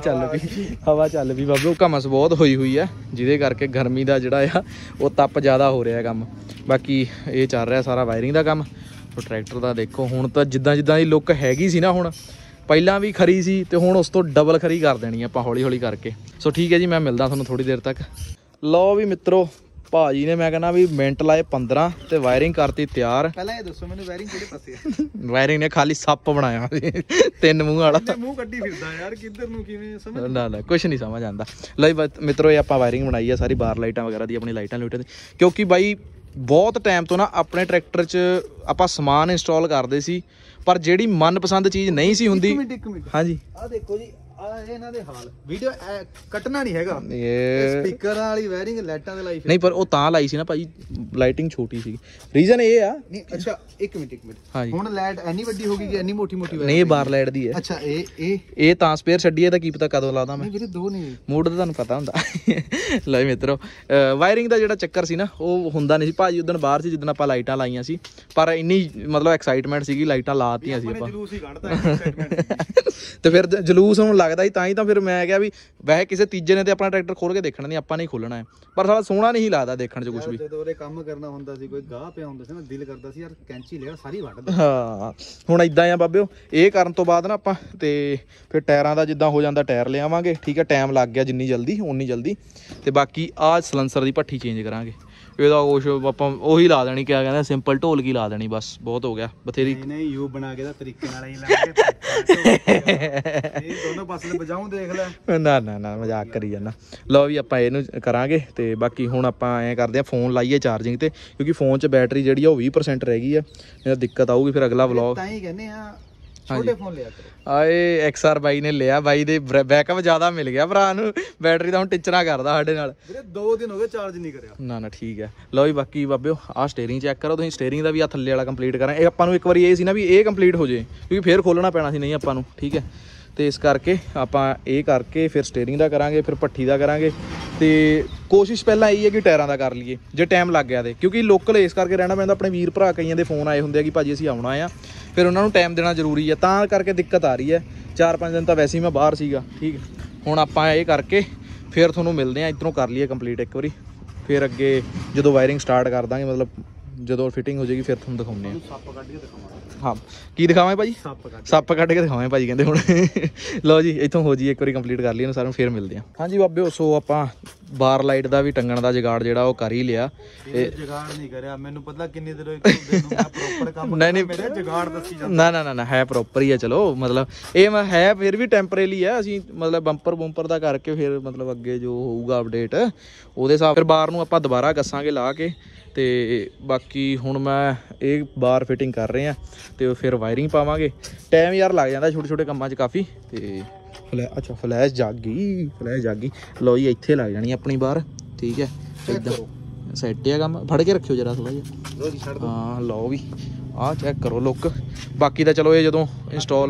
ਚੱਲ ਪਈ ਬਾਬੂ। ਘਮਸ ਬਹੁਤ ਹੋਈ ਆ ਜਿਹਦੇ ਕਰਕੇ ਗਰਮੀ ਦਾ ਜਿਹੜਾ ਆ ਉਹ ਤਪ ਜ਼ਿਆਦਾ ਹੋ ਰਿਹਾ ਕੰਮ। ਬਾਕੀ ਇਹ ਚੱਲ ਰਿਹਾ ਸਾਰਾ ਵਾਇਰਿੰਗ ਦਾ ਕੰਮ। ਟਰੈਕਟਰ ਦਾ ਦੇਖੋ ਹੁਣ ਤਾਂ ਜਿੱਦਾਂ ਦੀ ਲੁੱਕ ਹੈਗੀ ਸੀ ਨਾ, ਹੁਣ ਪਹਿਲਾਂ ਵੀ ਖਰੀ ਸੀ ਤੇ ਹੁਣ ਉਸ ਤੋਂ ਡਬਲ ਖਰੀ ਕਰ ਦੇਣੀ ਆਪਾਂ ਹੌਲੀ ਹੌਲੀ ਕਰਕੇ। ਸੋ ਠੀਕ ਹੈ ਜੀ, ਮੈਂ ਮਿਲਦਾ ਤੁਹਾਨੂੰ ਥੋੜੀ ਦੇਰ ਤੱਕ। ਲਓ ਵੀ ਮਿੱਤਰੋ, ਭਾਜੀ ਨੇ ਮੈਂ ਕਹਿੰਦਾ ਵੀ ਮਿੰਟ ਲਾਏ 15 ਤੇ ਵਾਇਰਿੰਗ ਕਰਤੀ ਤਿਆਰ। ਪਹਿਲਾਂ ਇਹ ਦੱਸੋ ਮੈਨੂੰ ਵਾਇਰਿੰਗ ਕਿਹੜੇ ਪਾਸੇ ਆ? ਵਾਇਰਿੰਗ ਨੇ ਖਾਲੀ ਸੱਪ ਬਣਾਇਆ ਤਿੰਨ ਮੂੰਹ ਵਾਲਾ। ਮੂੰਹ ਕੱਢੀ ਫਿਰਦਾ ਯਾਰ, ਕਿੱਧਰ ਨੂੰ ਕਿਵੇਂ ਸਮਝ ਨਾ ਕੁਛ ਨਹੀਂ ਸਮਝ ਆਉਂਦਾ। ਲਓ ਮਿੱਤਰੋ, ਇਹ ਆਪਾਂ ਵਾਇਰਿੰਗ ਬਣਾਈ ਆ ਸਾਰੀ ਬਾਰ ਲਾਈਟਾਂ ਵਗੈਰਾ ਦੀ, ਆਪਣੀ ਲਾਈਟਾਂ ਦੀ, ਕਿਉਂਕਿ ਬਾਈ ਬਹੁਤ ਟਾਈਮ ਤੋਂ ਨਾ ਆਪਣੇ ਟਰੈਕਟਰ 'ਚ ਆਪਾਂ ਸਮਾਨ ਇੰਸਟਾਲ ਕਰਦੇ ਸੀ ਪਰ ਜਿਹੜੀ ਮਨਪਸੰਦ ਚੀਜ਼ ਨਹੀਂ ਸੀ ਹੁੰਦੀ। ਇੱਕ ਮਿੰਟ ਹਾਂਜੀ ਆ ਦੇਖੋ ਜੀ, ਆ ਇਹਨਾਂ ਦੇ ਹਾਲ ਵੀਡੀਓ ਕੱਟਣਾ ਨਹੀਂ ਹੈਗਾ। ਇਹ ਸਪੀਕਰ ਵਾਲੀ ਵਾਇਰਿੰਗ ਲਾਈਟਾਂ ਦੇ ਲਾਈ ਨਹੀਂ, ਪਰ ਉਹ ਤਾਂ ਲਾਈ ਸੀ ਨਾ ਭਾਜੀ, ਲਾਈਟਿੰਗ ਛੋਟੀ ਸੀ। ਰੀਜ਼ਨ ਇਹ ਆ ਨਹੀਂ। ਅੱਛਾ ਇੱਕ ਮਿੰਟ ਹਾਂਜੀ, ਹੁਣ ਲਾਈਟ ਐਨੀ ਵੱਡੀ ਹੋ ਗਈ ਕਿ ਐਨੀ ਮੋਟੀ ਨਹੀਂ, ਇਹ ਬਾਰ ਲਾਈਟ ਦੀ ਹੈ। ਅੱਛਾ ਇਹ ਤਾਂ ਸਪੇਅਰ ਛੱਡੀ ਹੈ ਤਾਂ ਕੀ ਪਤਾ ਕਦੋਂ ਲਾਦਾ ਮੈਂ। ਵੀਰੇ ਦੋ ਨੇ ਮੂਡ ਤਾਂ ਤੁਹਾਨੂੰ ਪਤਾ ਹੁੰਦਾ। ਲੈ ਮਿੱਤਰੋ, ਵਾਇਰਿੰਗ ਦਾ ਜਿਹੜਾ ਚੱਕਰ ਸੀ ਨਾ ਉਹ ਹੁੰਦਾ ਨਹੀਂ ਸੀ। ਭਾਜੀ ਉਦੋਂ ਬਾਹਰ ਸੀ ਜਿੱਦਣ ਆਪਾਂ ਲਾਈਟਾਂ ਲਾਈਆਂ ਸੀ, ਪਰ ਇੰਨੀ ਮਤਲਬ ਐਕਸਾਈਟਮੈਂਟ ਸੀਗੀ, ਲਾਈਟਾਂ ਲਾਤੀਆਂ ਸੀ ਆਪਾਂ ਜਲੂਸ ਹੀ ਕੱਢਦਾ ਐਕਸਾਈਟਮੈਂਟ ਤੇ ਫਿਰ ਜਲੂਸ ਹੋਣ ਲੱਗਦਾ ਸੀ। ਤਾਂ ਹੀ ਤਾਂ ਫਿਰ ਮੈਂ ਕਿਹਾ ਵੀ ਵੈਸੇ ਕਿਸੇ ਤੀਜੇ ਨੇ ਤੇ ਆਪਣਾ ਟਰੈਕਟਰ ਖੋਲ ਕੇ ਦੇਖਣਾ ਨਹੀਂ, ਆਪਾਂ ਨਹੀਂ ਖੋਲਣਾ ਹੈ। ਪਰ ਸਾਲਾ ਸੋਹਣਾ ਨਹੀਂ ਲੱਗਦਾ ਦੇਖਣ 'ਚ ਕੁਝ ਵੀ। ਜਦੋਂ ਉਹਦੇ ਕੰਮ ਕਰਨਾ ਹੁੰਦਾ ਸੀ, ਕੋਈ ਗਾਹ ਪਿਆ ਹੁੰਦਾ ਸੀ ਨਾ, ਦਿਲ ਕਰਦਾ ਸੀ ਯਾਰ ਕੈਂਚੀ ਲਿਆ ਸਾਰੀ ਵੱਢ ਦੇ। ਹਾਂ ਹੁਣ ਇਦਾਂ ਆ ਬਾਬਿਓ, ਇਹ ਕਰਨ ਤੋਂ ਬਾਅਦ ਨਾ ਆਪਾਂ ਤੇ ਫਿਰ ਟਾਇਰਾਂ ਦਾ ਜਿੱਦਾਂ ਹੋ ਜਾਂਦਾ ਟਾਇਰ ਲਿਆਵਾਂਗੇ। ਠੀਕ ਹੈ, ਟਾਈਮ ਲੱਗ ਗਿਆ ਜਿੰਨੀ ਜਲਦੀ ਓਨੀ ਜਲਦੀ। ਤੇ ਬਾਕੀ ਆਹ ਸਲੈਂਸਰ ਦੀ ਭੱਠੀ ਚੇਂਜ ਕਰਾਂਗੇ। ਇਹਦਾ ਕੁਛ ਆਪਾਂ ਉਹੀ ਲਾ ਦੇਣੀ, ਕਿਆ ਕਹਿੰਦੇ ਸਿੰਪਲ ਢੋਲਕੀ ਲਾ ਦੇਣੀ, ਬਸ ਬਹੁਤ ਹੋ ਗਿਆ ਬਥੇਰੀ। ਨਹੀਂ ਯੂ ਬਣਾ ਕੇ ਦਾ ਤਰੀਕੇ ਨਾਲ ਹੀ ਲਾਂਗੇ। ਇਹ ਦੋਨੋਂ ਪਾਸੇ ਤੇ ਵਜਾਉਂ ਦੇਖ ਲੈ। ਨਾ ਮਜ਼ਾਕ ਕਰੀ ਜਾਂਦਾ। ਲਓ ਵੀ ਆਪਾਂ ਇਹਨੂੰ ਕਰਾਂਗੇ ਤੇ ਬਾਕੀ ਹੁਣ ਆਪਾਂ ਐਂ ਕਰਦੇ ਆ, ਫੋਨ ਲਾਈਏ ਚਾਰਜਿੰਗ ਤੇ, ਕਿਉਂਕਿ ਫੋਨ 'ਚ ਬੈਟਰੀ ਜਿਹੜੀ ਆ ਉਹ 20% ਰਹਿ ਗਈ ਆ। ਇਹਦਾ ਦਿੱਕਤ ਆਊਗੀ ਫਿਰ ਅਗਲਾ ਵਲੌਗ। ਤਾਂ ਹੀ ਕਹਿੰਦੇ ਆ ਛੋਟੇ ਫੋਨ ਲਿਆ ਕਰੋ। ਆਏ XR ਬਾਈ ਨੇ ਲਿਆ, ਬਾਈ ਦੇ ਬੈਕਅਪ ਜ਼ਿਆਦਾ ਮਿਲ ਗਿਆ ਭਰਾ ਨੂੰ। ਬੈਟਰੀ ਤਾਂ ਹੁਣ ਟਿਚਰਾਂ ਕਰਦਾ ਸਾਡੇ ਨਾਲ। ਵੀਰੇ 2 ਦਿਨ ਹੋ ਗਏ ਚਾਰਜ ਨਹੀਂ ਕਰਿਆ। ਨਾ ਠੀਕ ਹੈ। ਲਓ ਵੀ ਬਾਕੀ ਬਾਬਿਓ, ਆਹ ਸਟੀਅਰਿੰਗ ਚੈੱਕ ਕਰੋ ਤੁਸੀਂ। ਸਟੀਅਰਿੰਗ ਦਾ ਵੀ ਆ ਥੱਲੇ ਵਾਲਾ ਕੰਪਲੀਟ ਕਰਾਂ। ਇਹ ਆਪਾਂ ਨੂੰ ਇੱਕ ਵਾਰੀ ਇਹ ਸੀ ਨਾ ਵੀ ਇਹ ਕੰਪਲੀਟ ਹੋ ਜੇ, ਕਿਉਂਕਿ ਫੇਰ ਖੋਲਣਾ ਪੈਣਾ ਸੀ ਨਹੀਂ ਆਪਾਂ ਨੂੰ। ਠੀਕ ਹੈ, ਤੇ ਇਸ ਕਰਕੇ ਆਪਾਂ ਇਹ ਕਰਕੇ ਫਿਰ ਸਟੀਅਰਿੰਗ ਦਾ ਕਰਾਂਗੇ, ਫਿਰ ਭੱਠੀ ਦਾ ਕਰਾਂਗੇ। ਤੇ ਕੋਸ਼ਿਸ਼ ਪਹਿਲਾਂ ਇਹੀ ਹੈ ਕਿ ਟਾਇਰਾਂ ਦਾ ਕਰ ਲਈਏ ਜੇ ਟਾਈਮ ਲੱਗ ਗਿਆ ਤੇ, ਕਿਉਂਕਿ ਲੋਕਲ ਇਸ ਕਰਕੇ ਰਹਿਣਾ ਪੈਂਦਾ। ਆਪਣੇ ਵੀਰ ਭਰਾ ਕਈਆਂ ਦੇ ਫੋਨ ਆਏ ਹੁੰਦੇ ਆ ਕਿ ਭਾਜੀ ਅਸੀਂ ਆਉਣਾ ਆ, ਫਿਰ ਉਹਨਾਂ ਨੂੰ ਟਾਈਮ ਦੇਣਾ ਜ਼ਰੂਰੀ ਹੈ, ਤਾਂ ਕਰਕੇ ਦਿੱਕਤ ਆ ਰਹੀ ਹੈ। 4-5 ਦਿਨ ਤਾਂ ਵੈਸੇ ਹੀ ਮੈਂ ਬਾਹਰ ਸੀਗਾ। ਠੀਕ, ਹੁਣ ਆਪਾਂ ਇਹ ਕਰਕੇ ਫਿਰ ਤੁਹਾਨੂੰ ਮਿਲਦੇ ਹਾਂ। ਇੱਧਰੋਂ ਕਰ ਲਈਏ ਕੰਪਲੀਟ ਇੱਕ ਵਾਰੀ, ਫਿਰ ਅੱਗੇ ਜਦੋਂ ਵਾਇਰਿੰਗ ਸਟਾਰਟ ਕਰ ਦਾਂਗੇ, ਮਤਲਬ ਜਦੋਂ ਫਿਟਿੰਗ ਹੋ ਜਾਏਗੀ ਫਿਰ ਤੁਹਾਨੂੰ ਦਿਖਾਉਂਦੇ ਹਾਂ। ਸੱਪ ਕੱਢ ਕੇ ਦਿਖਾਵਾਂਗੇ। ਹਾਂ, ਕੀ ਦਿਖਾਵਾਂ ਭਾਜੀ? ਸੱਪ ਕੱਢ ਕੇ ਦਿਖਾਵਾਂ ਭਾਜੀ ਕਹਿੰਦੇ ਹੁਣ। ਲਓ ਜੀ, ਇੱਥੋਂ ਹੋ ਜੀ ਇੱਕ ਵਾਰੀ ਕੰਪਲੀਟ ਕਰ ਲਈ ਇਹਨੂੰ ਸਾਰਿਆਂ ਨੂੰ, ਫਿਰ ਮਿਲਦੇ ਹਾਂ। ਹਾਂਜੀ ਬਾਬਿਓ, ਸੋ ਆਪਾਂ ਬਾਰ ਲਾਈਟ ਦਾ ਵੀ ਟੰਗਣ ਦਾ ਜੁਗਾੜ ਜਿਹੜਾ ਉਹ ਕਰ ਹੀ ਲਿਆ। ਇਹ ਜੁਗਾੜ ਨਹੀਂ ਕਰਿਆ, ਮੈਨੂੰ ਪਤਾ ਕਿੰਨੀ ਦੇਰ ਇੱਕ ਦਿਨ ਨੂੰ ਮੈਂ ਪ੍ਰੋਪਰ ਕੰਮ ਨਹੀਂ ਮੇਰੇ ਜੁਗਾੜ ਦੱਸੀ ਜਾਂਦਾ। ਨਾ ਹੈ ਪ੍ਰੋਪਰ ਹੀ ਆ। ਚਲੋ ਮਤਲਬ ਇਹ ਮੈਂ ਹੈ ਫਿਰ ਵੀ ਟੈਂਪਰੇਰੀ ਆ। ਅਸੀਂ ਮਤਲਬ ਬੰਪਰ ਦਾ ਕਰਕੇ ਫਿਰ ਮਤਲਬ ਅੱਗੇ ਜੋ ਹੋਊਗਾ ਅਪਡੇਟ ਉਹਦੇ ਹਿਸਾਬ ਫਿਰ ਬਾਰ ਨੂੰ ਆਪਾਂ ਦੁਬਾਰਾ ਕੱਸਾਂਗੇ ਲਾ ਕੇ। ਤੇ ਬਾਕੀ ਹੁਣ ਮੈਂ ਇਹ ਬਾਰ ਫਿਟਿੰਗ ਕਰ ਰਹੇ ਆ ਤੇ ਫਿਰ ਵਾਇਰਿੰਗ ਪਾਵਾਂਗੇ। ਟਾਈਮ ਯਾਰ ਲੱਗ ਜਾਂਦਾ ਛੋਟੇ ਕੰਮਾਂ 'ਚ ਕਾਫੀ। ਤੇ ਫਲੈਸ਼ ਜਾਗ ਗਈ। ਲਓ ਜੀ, ਇੱਥੇ ਲੱਗ ਜਾਣੀ ਆਪਣੀ ਬਾਰ। ਠੀਕ ਹੈ, ਇੱਦਾਂ ਸੈੱਟ ਆ ਕੰਮ। ਫੜ ਕੇ ਰੱਖਿਓ ਜਰਾ ਥੋੜਾ ਜਿਹਾ। ਹਾਂ ਲਓ ਵੀ, ਆਹ ਚੈੱਕ ਕਰੋ ਲੁੱਕ। ਬਾਕੀ ਤਾਂ ਚਲੋ ਇਹ ਜਦੋਂ ਇੰਸਟਾਲ